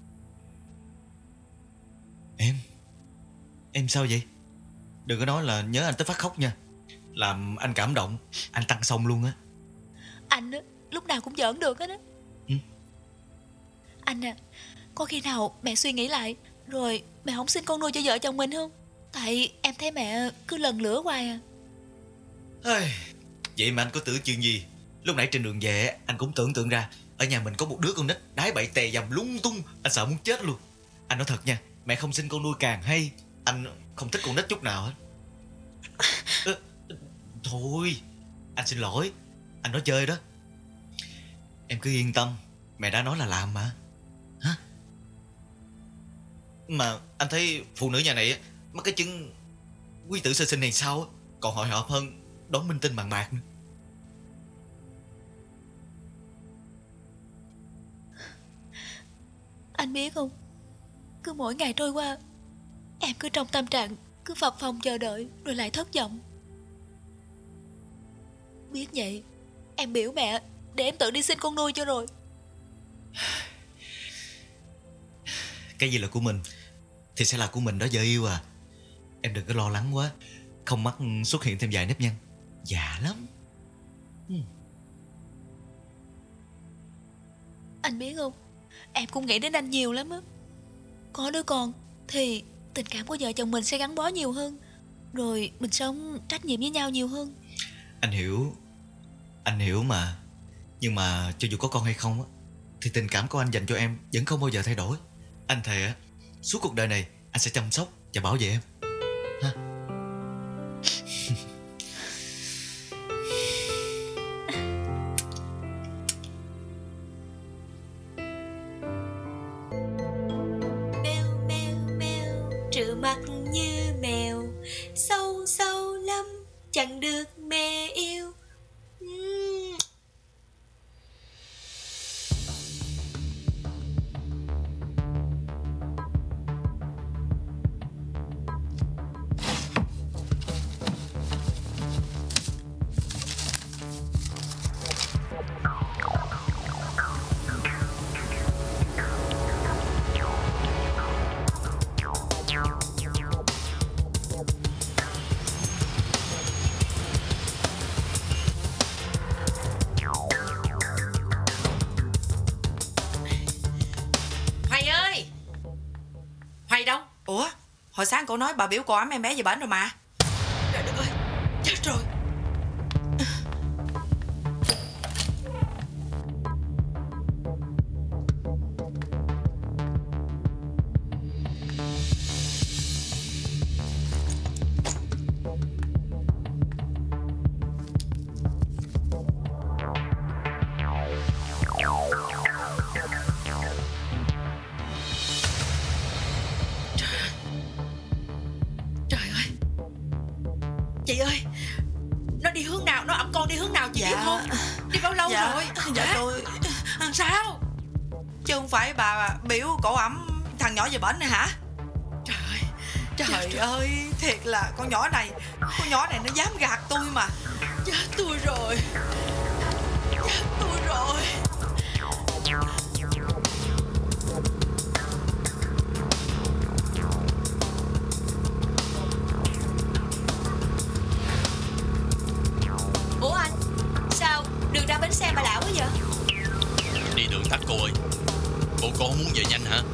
Em Em sao vậy? Đừng có nói là nhớ anh tới phát khóc nha. Làm anh cảm động, anh tăng xong luôn á. Anh á, lúc nào cũng giỡn được hết á. Ừ. Anh à, có khi nào mẹ suy nghĩ lại rồi mẹ không xin con nuôi cho vợ chồng mình không? Tại em thấy mẹ cứ lần lữa hoài à. Ây, vậy mà anh có tưởng chuyện gì? Lúc nãy trên đường về anh cũng tưởng tượng ra ở nhà mình có một đứa con nít đái bậy tè dầm lung tung. Anh sợ muốn chết luôn. Anh nói thật nha, mẹ không sinh con nuôi càng hay. Anh không thích con nít chút nào hết. à, Thôi, anh xin lỗi. Anh nói chơi đó. Em cứ yên tâm, mẹ đã nói là làm mà. Hả? Mà anh thấy phụ nữ nhà này á, mắc cái chứng quý tử sơ sinh này sao á, còn hồi hộp hơn đón minh tinh bằng bạc nữa. Anh biết không, cứ mỗi ngày trôi qua, em cứ trong tâm trạng cứ phập phồng chờ đợi rồi lại thất vọng. Biết vậy, em biểu mẹ để em tự đi xin con nuôi cho rồi. Cái gì là của mình thì sẽ là của mình đó vợ yêu à. Em đừng có lo lắng quá, không mắc xuất hiện thêm vài nếp nhăn. Già lắm. ừ. Anh biết không, em cũng nghĩ đến anh nhiều lắm á. Có đứa con thì tình cảm của vợ chồng mình sẽ gắn bó nhiều hơn, rồi mình sống trách nhiệm với nhau nhiều hơn. Anh hiểu, anh hiểu mà. Nhưng mà cho dù có con hay không á, thì tình cảm của anh dành cho em vẫn không bao giờ thay đổi. Anh thề á, suốt cuộc đời này anh sẽ chăm sóc và bảo vệ em ha. Mèo mèo mèo trừ mặt như mèo, sâu sâu lắm chẳng được mẹ yêu. Uhm. Ủa, hồi sáng cậu nói bà biểu cô ấm em bé về bển rồi mà. Trời đất ơi, chết rồi. Chị ơi, nó đi hướng nào, nó ẵm con đi hướng nào chị dạ. biết không? Đi bao lâu dạ. rồi? Dạ hả? Tôi... Sao? Chứ không phải bà biểu cổ ẵm thằng nhỏ về bển này hả? Trời ơi, trời, trời ơi, thiệt là con nhỏ này, con nhỏ này nó dám gạt tôi mà. Chết tôi rồi. Chết tôi rồi. Ủa anh, sao đường ra bến xe mà lạ quá vậy? Đi đường tắt cô ơi. Bộ con không muốn về nhanh hả?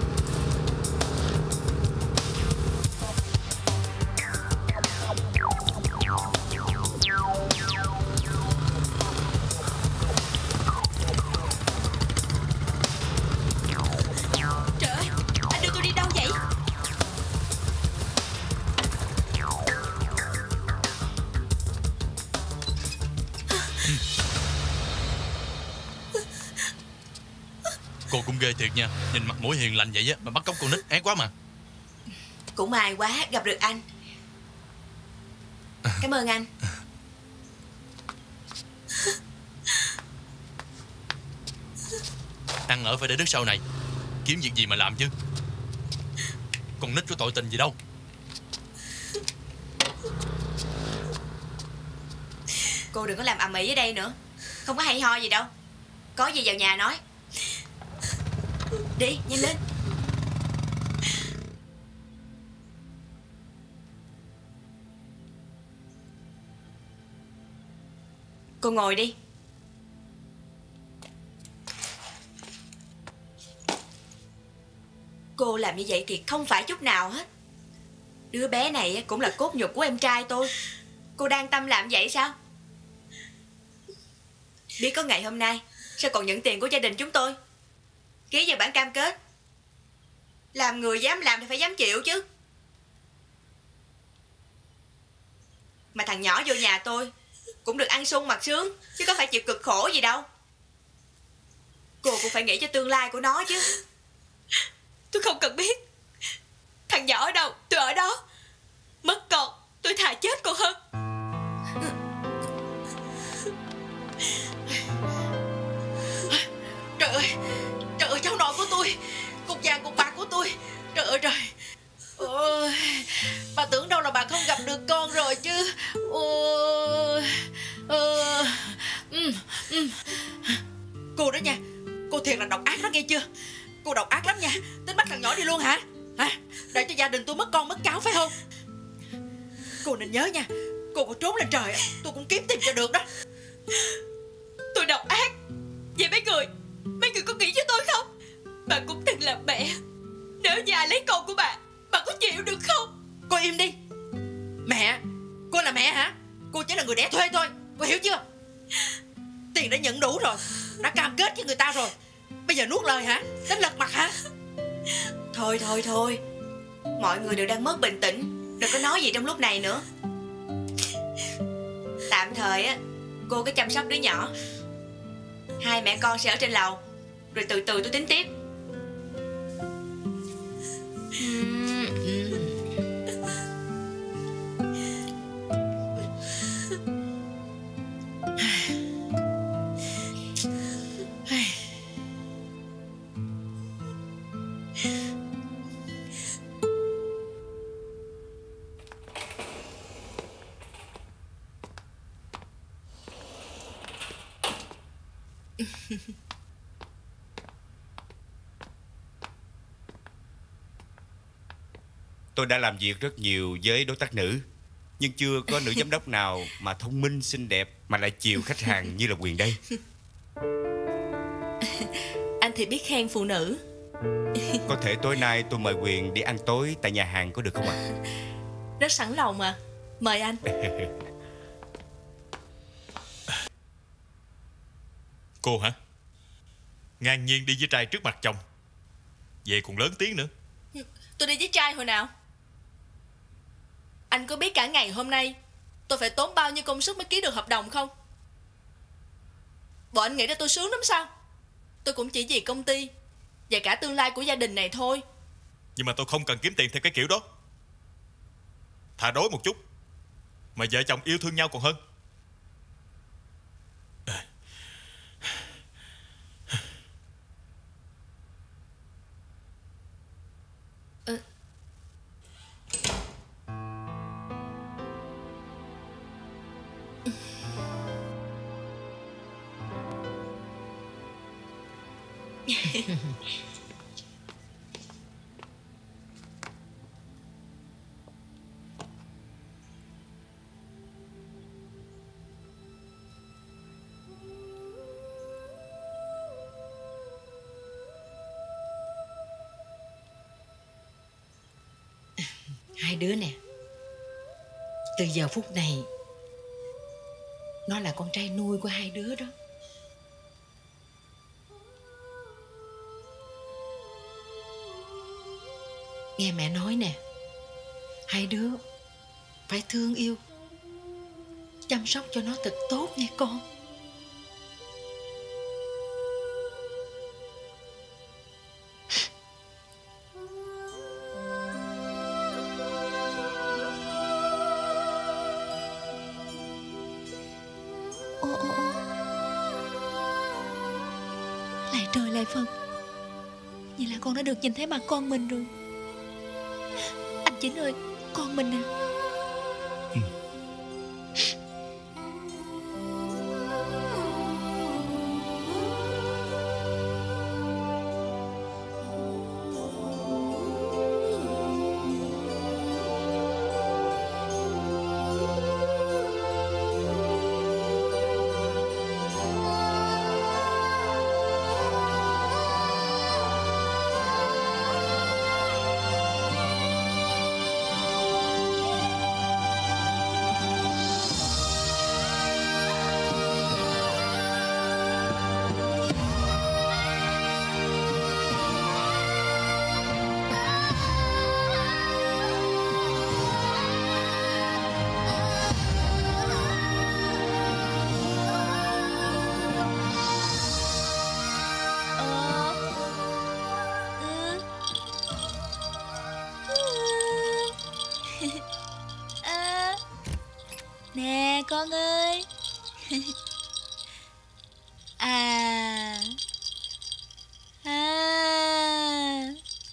Trời ơi, anh đưa tôi đi đâu vậy? Cô cũng ghê thiệt nha. Nhìn mặt mũi hiền lành vậy á mà bắt cóc con nít ác quá mà. Cũng may quá gặp được anh. Cảm ơn anh. Ăn ở phải để đất sau này. Kiếm việc gì mà làm chứ. Con nít có tội tình gì đâu. Cô đừng có làm ầm ĩ ở đây nữa. Không có hay ho gì đâu. Có gì vào nhà nói. Đi, nhanh lên. Cô ngồi đi. Cô làm như vậy thì không phải chút nào hết. Đứa bé này cũng là cốt nhục của em trai tôi. Cô đang tâm làm vậy sao? Biết có ngày hôm nay, sao còn nhận tiền của gia đình chúng tôi? Ký vào bản cam kết. Làm người dám làm thì phải dám chịu chứ. Mà thằng nhỏ vô nhà tôi cũng được ăn sung mặc sướng, chứ có phải chịu cực khổ gì đâu. Cô cũng phải nghĩ cho tương lai của nó chứ. Tôi không cần biết. Thằng nhỏ ở đâu tôi ở đó. Mất con tôi thà chết còn hơn. Trời ơi, trời ơi, cháu nội của tôi, cục vàng cục bạc của tôi. Trời ơi trời. Ôi, bà tưởng đâu là bà không gặp được con rồi chứ. Ôi, ờ, ừ, ừ. Cô đó nha, cô thiệt là độc ác đó nghe chưa. Cô độc ác lắm nha. Tính bắt thằng nhỏ đi luôn hả? Hả? Để cho gia đình tôi mất con mất cháu phải không? Cô nên nhớ nha, cô có trốn lên trời tôi cũng kiếm tìm cho được đó. Tôi độc ác. Vậy mấy người Mấy người có nghĩ cho tôi không? Bà cũng từng là mẹ. Nếu như ai lấy con của bà, bà có chịu được không? Cô im đi. Mẹ? Cô là mẹ hả? Cô chỉ là người đẻ thuê thôi, cô hiểu chưa? Tiền đã nhận đủ rồi, đã cam kết với người ta rồi, bây giờ nuốt lời hả? Tính lật mặt hả? Thôi thôi thôi, mọi người đều đang mất bình tĩnh, đừng có nói gì trong lúc này nữa. Tạm thời á, cô cứ chăm sóc đứa nhỏ. Hai mẹ con sẽ ở trên lầu, rồi từ từ tôi tính tiếp. Uhm, uhm. Tôi đã làm việc rất nhiều với đối tác nữ, nhưng chưa có nữ giám đốc nào mà thông minh, xinh đẹp mà lại chiều khách hàng như là Quyền đây. Anh thì biết khen phụ nữ. Có thể tối nay tôi mời Quyền đi ăn tối tại nhà hàng có được không ạ? Rất sẵn lòng mà. Mời anh. Cô hả? Ngang nhiên đi với trai trước mặt chồng, vậy còn lớn tiếng nữa. Tôi đi với trai hồi nào? Anh có biết cả ngày hôm nay tôi phải tốn bao nhiêu công sức mới ký được hợp đồng không? Bộ anh nghĩ ra tôi sướng lắm sao? Tôi cũng chỉ vì công ty và cả tương lai của gia đình này thôi. Nhưng mà tôi không cần kiếm tiền theo cái kiểu đó. Thà đối một chút, mà vợ chồng yêu thương nhau còn hơn. Ừ. Hai đứa nè, từ giờ phút này nó là con trai nuôi của hai đứa đó. Nghe mẹ nói nè, hai đứa phải thương yêu, chăm sóc cho nó thật tốt nghe con. Ô ô ô, lại trời lại Phật, vậy là con đã được nhìn thấy mặt con mình rồi. Anh Chính ơi, con mình nè. Ừ. À À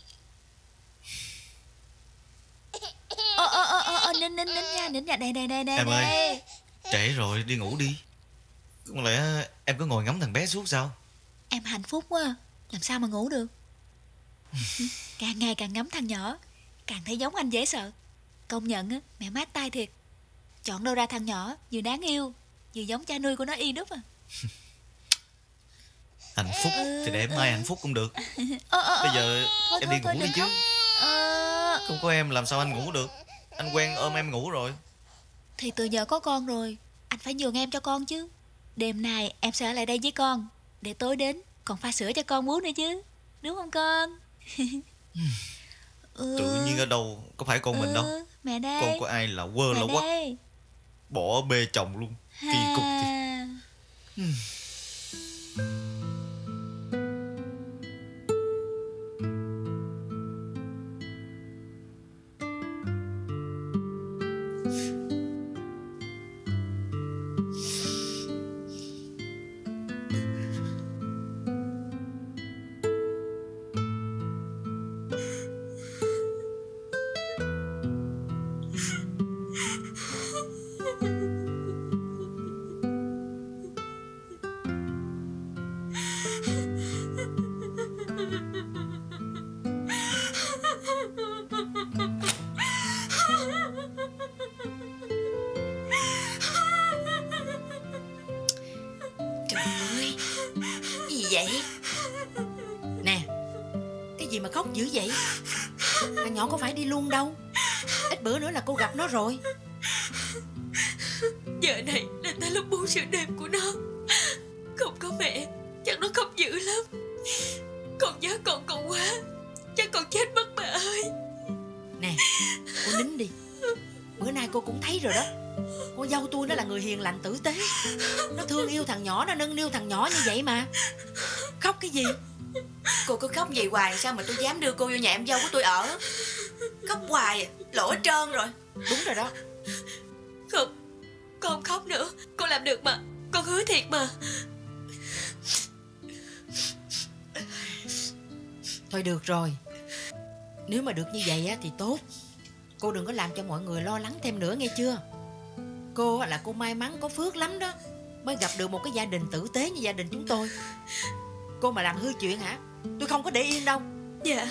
Ơ ơ ơ ơ ơ nín nín nín nha, nín nha, đây đây đây đây. Em ơi, đây. trễ rồi, đi ngủ đi. Không lẽ em cứ ngồi ngắm thằng bé suốt sao? Em hạnh phúc quá, làm sao mà ngủ được. Càng ngày càng ngắm thằng nhỏ, càng thấy giống anh dễ sợ. Công nhận á, mẹ mát tay thiệt. Chọn đâu ra thằng nhỏ vừa đáng yêu, vừa giống cha nuôi của nó y đúc à. Hạnh phúc thì để mai hạnh phúc cũng được. Ờ, ờ, ờ, Bây giờ thôi, em thôi, đi thôi, ngủ đi đừng chứ. khóc. Ờ, Không có em làm sao anh ngủ được. Anh quen ôm em ngủ rồi. Thì từ giờ có con rồi, anh phải nhường em cho con chứ. Đêm nay em sẽ ở lại đây với con, để tối đến còn pha sữa cho con uống nữa chứ. Đúng không con? Ừ. Tự nhiên ở đâu có phải con mình đâu. Ừ, mẹ đây. Con của ai là quơ Mẹ là quắc. đây. Bỏ bê chồng luôn. Kỳ cục thì. À. Trời ơi, gì vậy? Nè, cái gì mà khóc dữ vậy? Thằng nhỏ có phải đi luôn đâu. Ít bữa nữa là cô gặp nó rồi. Giờ này là tới lúc bốn giờ đêm của nó. Không có mẹ, chắc nó khóc dữ lắm. Con nhớ con con quá, chắc con chết mất bà ơi. Nè, cô nín đi. Bữa nay cô cũng thấy rồi đó. Cô dâu tôi nó là người hiền lành tử tế. Nó thương yêu thằng nhỏ, nó nâng niu thằng nhỏ như vậy mà. Khóc cái gì? Cô cứ khóc vậy hoài sao mà tôi dám đưa cô vô nhà em dâu của tôi ở. Khóc hoài à, lỗ hết trơn rồi. Đúng rồi đó. Không, con không khóc nữa. Con làm được mà, con hứa thiệt mà. Thôi được rồi. Nếu mà được như vậy á thì tốt. Cô đừng có làm cho mọi người lo lắng thêm nữa nghe chưa. Cô á là cô may mắn có phước lắm đó, mới gặp được một cái gia đình tử tế như gia đình chúng tôi. Cô mà làm hư chuyện hả, tôi không có để yên đâu. Dạ.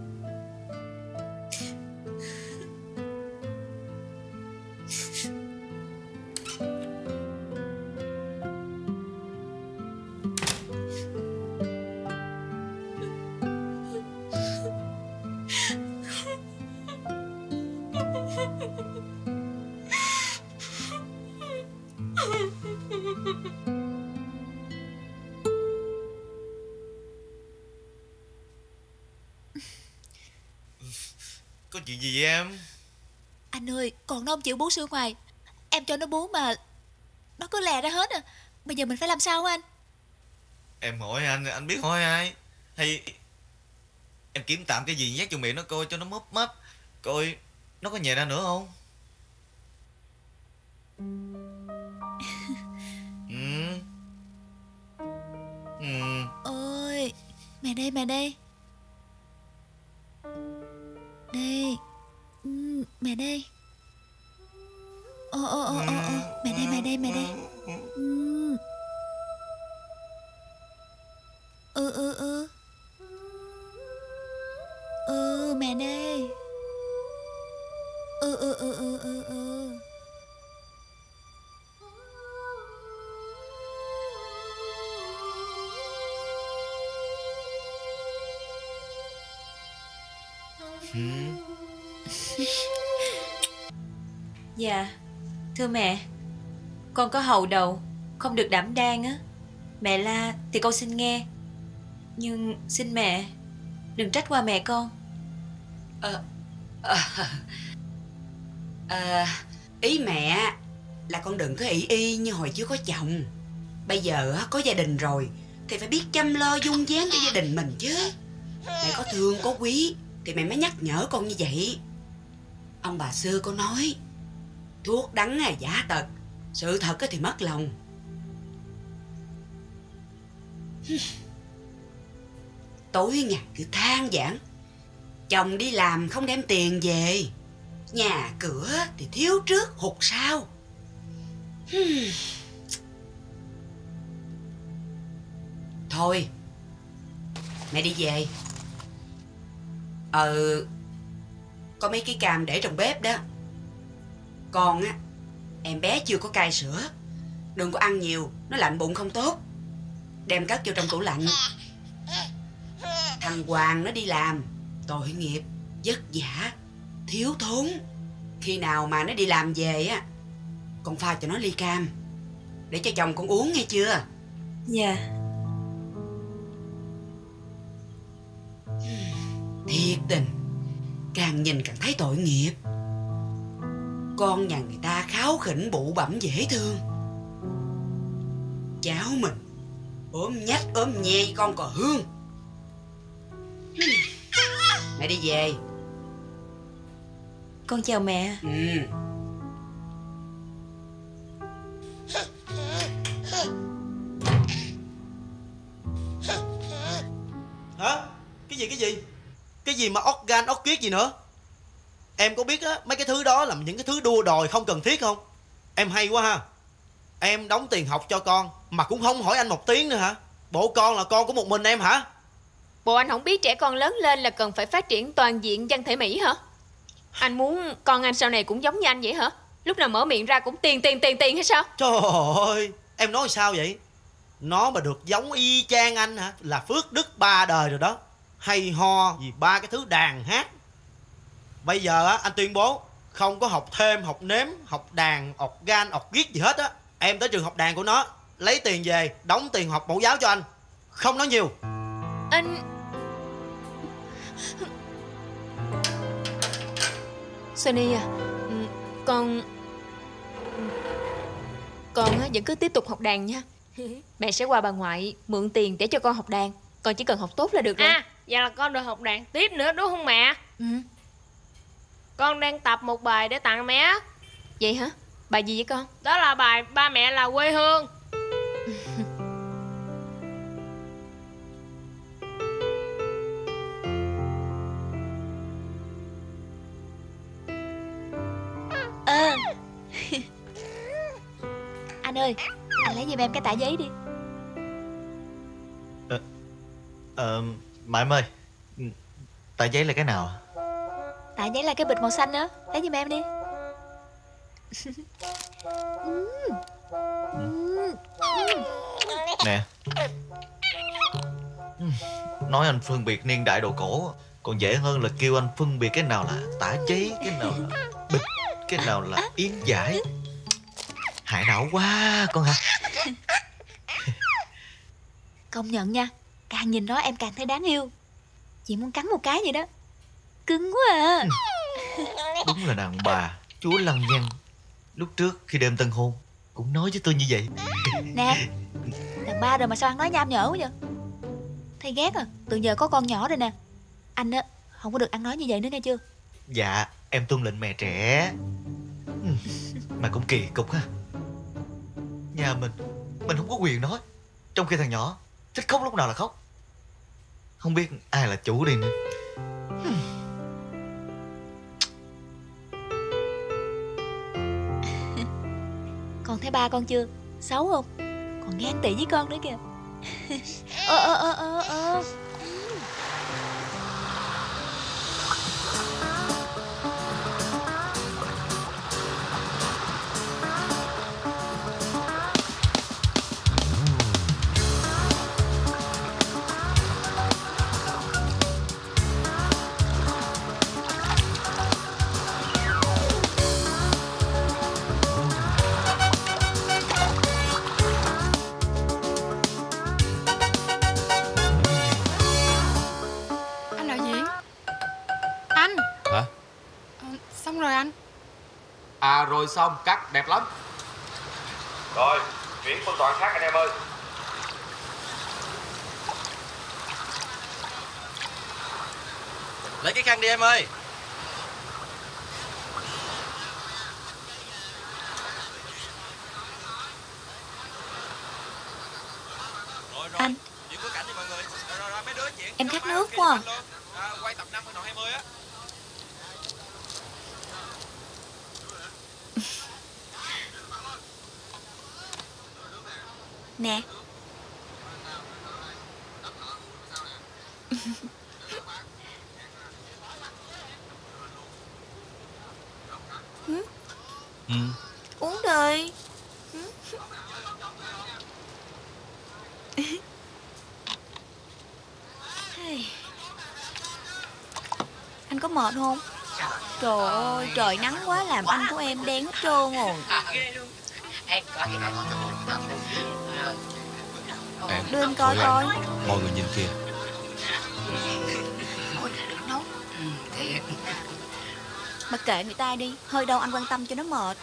Có chuyện gì vậy em? Anh ơi, còn nó không chịu bú sữa ngoài. Em cho nó bú mà nó cứ lè ra hết à. Bây giờ mình phải làm sao anh? Em hỏi anh, anh biết hỏi ai? Hay em kiếm tạm cái gì nhét vô miệng nó coi cho nó mấp mấp, coi nó có nhè ra nữa không? Ừ. Ừ. Ôi, mẹ đây, mẹ đây. Đây. Ừ, mẹ đây. Ồ, ồ, ồ, ồ, ồ. Mẹ đây, mẹ đây, mẹ đây. Ừ. Ừ, ừ, ừ. Ừ, mẹ đây. Ừ, ừ, ừ, ừ, ừ, ừ. Ừ. Dạ, thưa mẹ, con có hầu đầu, không được đảm đang á. Mẹ la thì con xin nghe, nhưng xin mẹ đừng trách qua mẹ con. Ờ, ờ, ờ, ý mẹ là con đừng có ỷ y như hồi chưa có chồng. Bây giờ á, có gia đình rồi thì phải biết chăm lo dung dáng cho gia đình mình chứ. Mẹ có thương có quý thì mẹ mới nhắc nhở con như vậy. Ông bà xưa có nói thuốc đắng là giả tật, sự thật thì mất lòng. Tối ngày cứ than vãn chồng đi làm không đem tiền về, nhà cửa thì thiếu trước hụt sau. Thôi mẹ đi về. Ờ có mấy cái cam để trong bếp đó. Con á, em bé chưa có cai sữa, đừng có ăn nhiều, nó lạnh bụng không tốt. Đem cất vô trong tủ lạnh. Thằng Hoàng nó đi làm tội nghiệp, vất vả, thiếu thốn. Khi nào mà nó đi làm về á, con pha cho nó ly cam để cho chồng con uống nghe chưa? Dạ. Thiệt tình, càng nhìn càng thấy tội nghiệp. Con nhà người ta kháu khỉnh bụ bẩm dễ thương, cháu mình ốm nhách ốm nhe con cò hương. Mẹ đi về. Con chào mẹ. Ừ. Hả? Cái gì cái gì? Cái gì mà ốc gan ốc kiết gì nữa? Em có biết á, mấy cái thứ đó là những cái thứ đua đòi không cần thiết không? Em hay quá ha. Em đóng tiền học cho con mà cũng không hỏi anh một tiếng nữa hả? Bộ con là con của một mình em hả? Bộ anh không biết trẻ con lớn lên là cần phải phát triển toàn diện văn thể mỹ hả? Anh muốn con anh sau này cũng giống như anh vậy hả? Lúc nào mở miệng ra cũng tiền tiền tiền tiền hay sao? Trời ơi, em nói sao vậy? Nó mà được giống y chang anh hả? Là phước đức ba đời rồi đó. Hay ho vì ba cái thứ đàn hát. Bây giờ á, anh tuyên bố không có học thêm, học nếm, học đàn, học gan, học ghiết gì hết á. Em tới trường học đàn của nó, lấy tiền về, đóng tiền học mẫu giáo cho anh. Không nói nhiều. Anh... Sunny à, con... Con vẫn cứ tiếp tục học đàn nha. Mẹ sẽ qua bà ngoại mượn tiền để cho con học đàn. Con chỉ cần học tốt là được rồi. À, vậy là con được học đàn tiếp nữa đúng không mẹ? Ừ. Con đang tập một bài để tặng mẹ. Vậy hả? Bài gì vậy con? Đó là bài Ba Mẹ Là Quê Hương. Ờ. Anh ơi, anh lấy giùm em cái tả giấy đi. Ờ, ờ mà em ơi, tờ giấy là cái nào? Tả giấy là cái bịch màu xanh đó. Lấy giùm em đi. Nè, nói anh phân biệt niên đại đồ cổ còn dễ hơn là kêu anh phân biệt cái nào là tả giấy, cái nào là bịch, cái nào là yến giải. Hại não quá con hả? Công nhận nha, càng nhìn nó em càng thấy đáng yêu. Chị muốn cắn một cái vậy đó. Cứng quá à. Đúng là đàn bà chúa lăng nhăng. Lúc trước khi đêm tân hôn cũng nói với tôi như vậy. Nè, đàn ba rồi mà sao ăn nói nham nhở quá vậy? Thấy ghét à, từ giờ có con nhỏ rồi nè. Anh á, không có được ăn nói như vậy nữa nghe chưa? Dạ, em tuân lệnh mẹ trẻ. Mà cũng kỳ cục ha. Nhà mình, mình không có quyền nói. Trong khi thằng nhỏ thích khóc lúc nào là khóc. Không biết ai là chủ đây nữa. Con thấy ba con chưa? Xấu không? Còn ghen tị với con nữa kìa. Ơ ơ ơ ơ ơ. À rồi xong, cắt đẹp lắm. Rồi, chuyển phân đoạn khác anh em ơi. Lấy cái khăn đi em ơi. Anh, Em khát nước quá. Quay tập năm hai mươi á. Nè. Ừ? Ừ. Uống đi. Anh có mệt không? Trời ơi, trời nắng quá làm anh của em đen hết trơn rồi. Em Đưa anh coi thôi coi. anh, mọi người nhìn kìa. Thôi đừng nấu. Mặc kệ người ta đi, hơi đâu anh quan tâm cho nó mệt.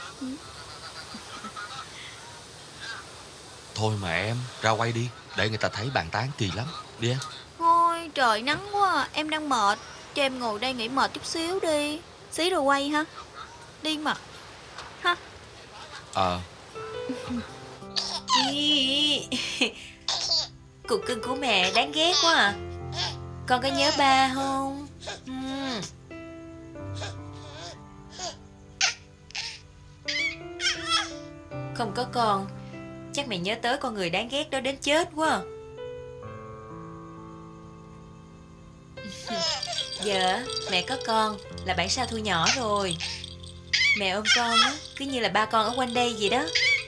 Thôi mà em, ra quay đi, để người ta thấy bàn tán kỳ lắm. Đi em. Thôi trời nắng quá, em đang mệt. Cho em ngồi đây nghỉ mệt chút xíu đi. Xí rồi quay ha. Đi mà. Ha. Ờ. Cục cưng của mẹ đáng ghét quá à. Con có nhớ ba không? Uhm. Không có con, chắc mẹ nhớ tới con người đáng ghét đó đến chết quá à. Giờ mẹ có con là bản sao thu nhỏ rồi. Mẹ ôm con á, cứ như là ba con ở quanh đây vậy đó.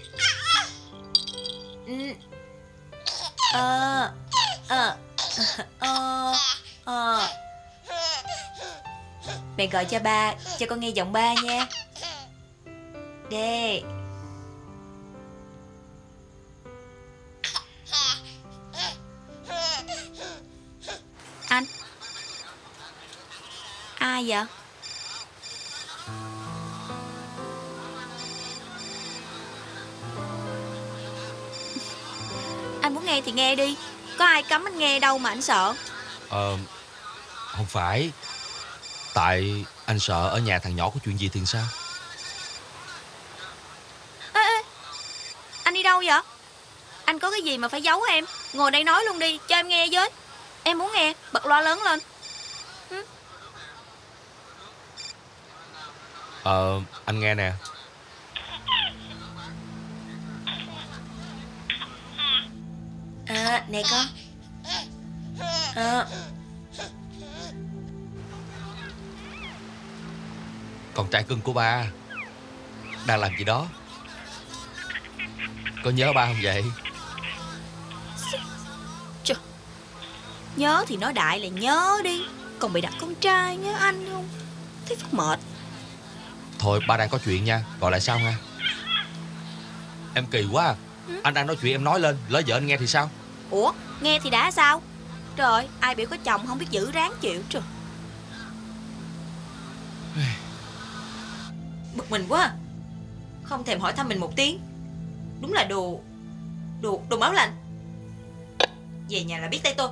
Ờ Ờ Ờ Ờ Mẹ gọi cho ba, cho con nghe giọng ba nha. Đây. Anh. Ai vậy? Anh muốn nghe thì nghe đi. Có ai cấm anh nghe đâu mà anh sợ. Ờ, không phải. Tại anh sợ ở nhà thằng nhỏ có chuyện gì thì sao? Ê, ê. Anh đi đâu vậy? Anh có cái gì mà phải giấu em? Ngồi đây nói luôn đi, cho em nghe với. Em muốn nghe, bật loa lớn lên. Ờ, anh nghe nè. À, nè con. À. Con trai cưng của ba đang làm gì đó? Có nhớ ba không vậy? Trời. Nhớ thì nói đại là nhớ đi. Còn bị đặt con trai nhớ anh không? Thấy phát mệt. Thôi ba đang có chuyện nha, gọi lại sau nha. Em kỳ quá à. Ừ? Anh đang nói chuyện em nói lên, lỡ vợ anh nghe thì sao? Ủa, nghe thì đã sao? Trời, ai biểu có chồng không biết giữ ráng chịu trời. Bực mình quá à. Không thèm hỏi thăm mình một tiếng. Đúng là đồ Đồ, đồ máu lạnh. Về nhà là biết tay tôi.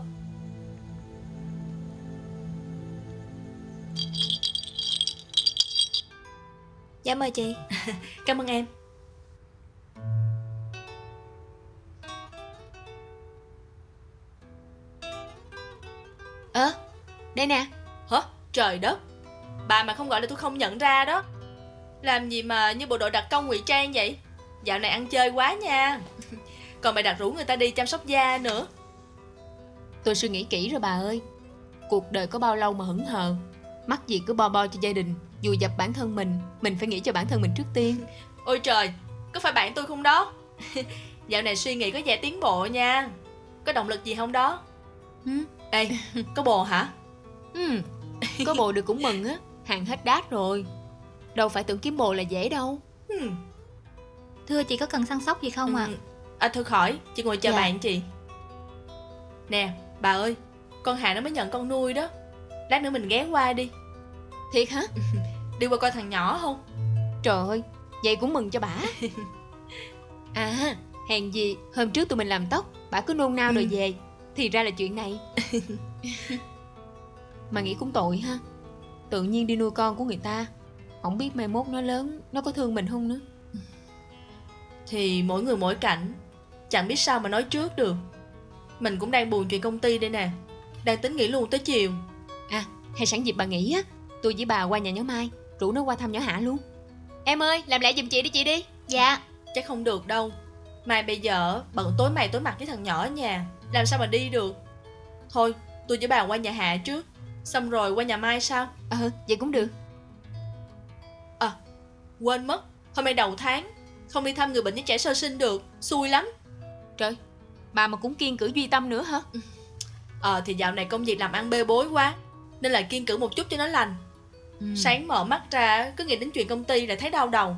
Dạ mời chị. Cảm ơn em. Ơ, à, đây nè. Hả? Trời đất. Bà mà không gọi là tôi không nhận ra đó. Làm gì mà như bộ đội đặc công ngụy trang vậy? Dạo này ăn chơi quá nha. Còn mày đặt rủ người ta đi chăm sóc da nữa. Tôi suy nghĩ kỹ rồi bà ơi. Cuộc đời có bao lâu mà hững hờ. Mắc gì cứ bo bo cho gia đình. Dù dập bản thân mình, mình phải nghĩ cho bản thân mình trước tiên. Ôi trời, có phải bạn tôi không đó? Dạo này suy nghĩ có vẻ tiến bộ nha. Có động lực gì không đó? Ừ? Ê, có bồ hả? Ừ, có bồ được cũng mừng á. Hàng hết đát rồi. Đâu phải tưởng kiếm bồ là dễ đâu. Ừ. Thưa chị có cần săn sóc gì không ạ? Ừ. À thôi khỏi, chị ngồi chờ dạ. bạn chị. Nè, bà ơi, con Hà nó mới nhận con nuôi đó. Lát nữa mình ghé qua đi. Thiệt hả? Đi qua coi thằng nhỏ không? Trời ơi, vậy cũng mừng cho bả. À, hèn gì hôm trước tụi mình làm tóc, bả cứ nôn nao ừ. rồi về. Thì ra là chuyện này. Mà nghĩ cũng tội ha. Tự nhiên đi nuôi con của người ta. Không biết mai mốt nó lớn, nó có thương mình không nữa. Thì mỗi người mỗi cảnh. Chẳng biết sao mà nói trước được. Mình cũng đang buồn chuyện công ty đây nè. Đang tính nghỉ luôn tới chiều. À, hay sẵn dịp bà nghỉ á, tôi với bà qua nhà nhỏ Mai, rủ nó qua thăm nhỏ Hạ luôn. Em ơi, làm lại giùm chị đi chị đi. Dạ. Chắc không được đâu. Mai bây giờ bận tối mày tối mặt với thằng nhỏ ở nhà, làm sao mà đi được. Thôi, tôi với bà qua nhà Hạ trước, xong rồi qua nhà Mai sao? Ờ, vậy cũng được. À, quên mất, hôm nay đầu tháng, không đi thăm người bệnh với trẻ sơ sinh được, xui lắm. Trời, bà mà cũng kiêng cử Duy Tâm nữa hả? Ờ thì dạo này công việc làm ăn bê bối quá, nên là kiêng cử một chút cho nó lành. ừ. Sáng mở mắt ra cứ nghĩ đến chuyện công ty là thấy đau đầu.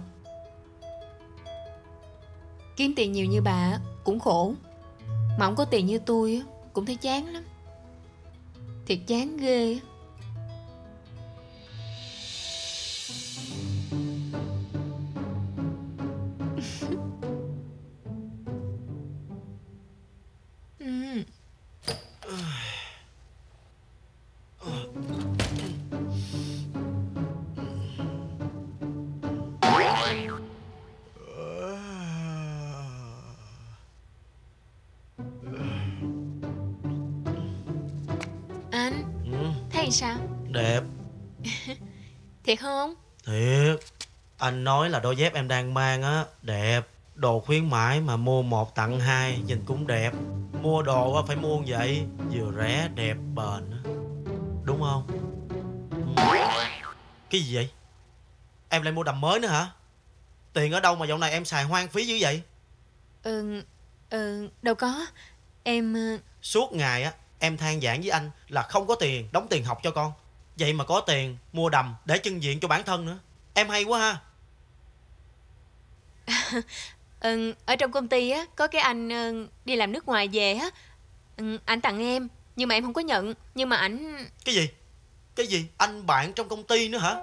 Kiếm tiền nhiều như bà cũng khổ, mà không có tiền như tôi cũng thấy chán lắm. Thiệt chán ghê. Anh ừ. thấy sao? Đẹp. Thiệt không? Thiệt. Anh nói là đôi dép em đang mang á đẹp. Đồ khuyến mãi mà mua một tặng hai, nhìn cũng đẹp. Mua đồ á phải mua như vậy, vừa rẻ đẹp bền á, đúng không? ừ. Cái gì vậy? Em lại mua đầm mới nữa hả? Tiền ở đâu mà dạo này em xài hoang phí dữ vậy? Ừ, ừ đâu có. Em... Suốt ngày á em than vãn với anh là không có tiền đóng tiền học cho con, vậy mà có tiền mua đầm để trưng diện cho bản thân nữa. Em hay quá ha. ừ, Ở trong công ty á có cái anh ừ, đi làm nước ngoài về á, ừ, anh tặng em nhưng mà em không có nhận. Nhưng mà ảnh... Cái gì? Cái gì? Anh bạn trong công ty nữa hả?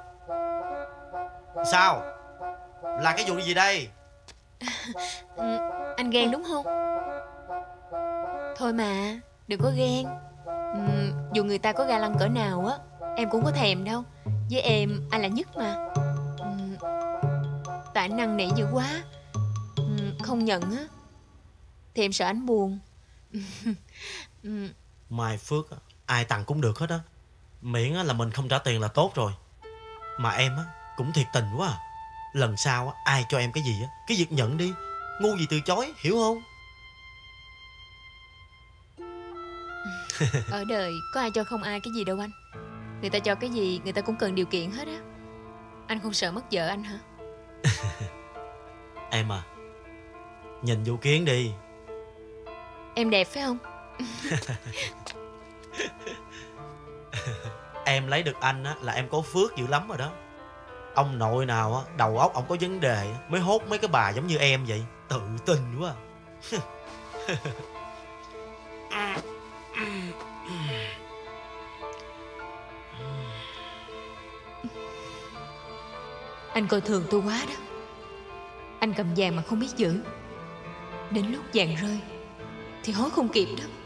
Sao? Là cái vụ gì đây? ừ, Anh ghen đúng không? Thôi mà đừng có ghen. ừ, Dù người ta có ga lăng cỡ nào á, em cũng có thèm đâu. Với em anh là nhất mà. ừ, Tại anh năn nỉ dữ quá, ừ, không nhận á thì em sợ anh buồn. ừ. Mai Phước ai tặng cũng được hết á, miễn là mình không trả tiền là tốt rồi. Mà em á cũng thiệt tình quá à. Lần sau á ai cho em cái gì á, cái việc nhận đi, ngu gì từ chối, hiểu không? Ở đời có ai cho không ai cái gì đâu anh. Người ta cho cái gì người ta cũng cần điều kiện hết á. Anh không sợ mất vợ anh hả? Em à, nhìn Vũ Kiến đi. Em đẹp phải không? Em lấy được anh á là em có phước dữ lắm rồi đó. Ông nội nào á đầu óc ông có vấn đề mới hốt mấy cái bà giống như em vậy. Tự tin quá. Anh coi thường tôi quá đó. Anh cầm vàng mà không biết giữ, đến lúc vàng rơi thì hối không kịp đó.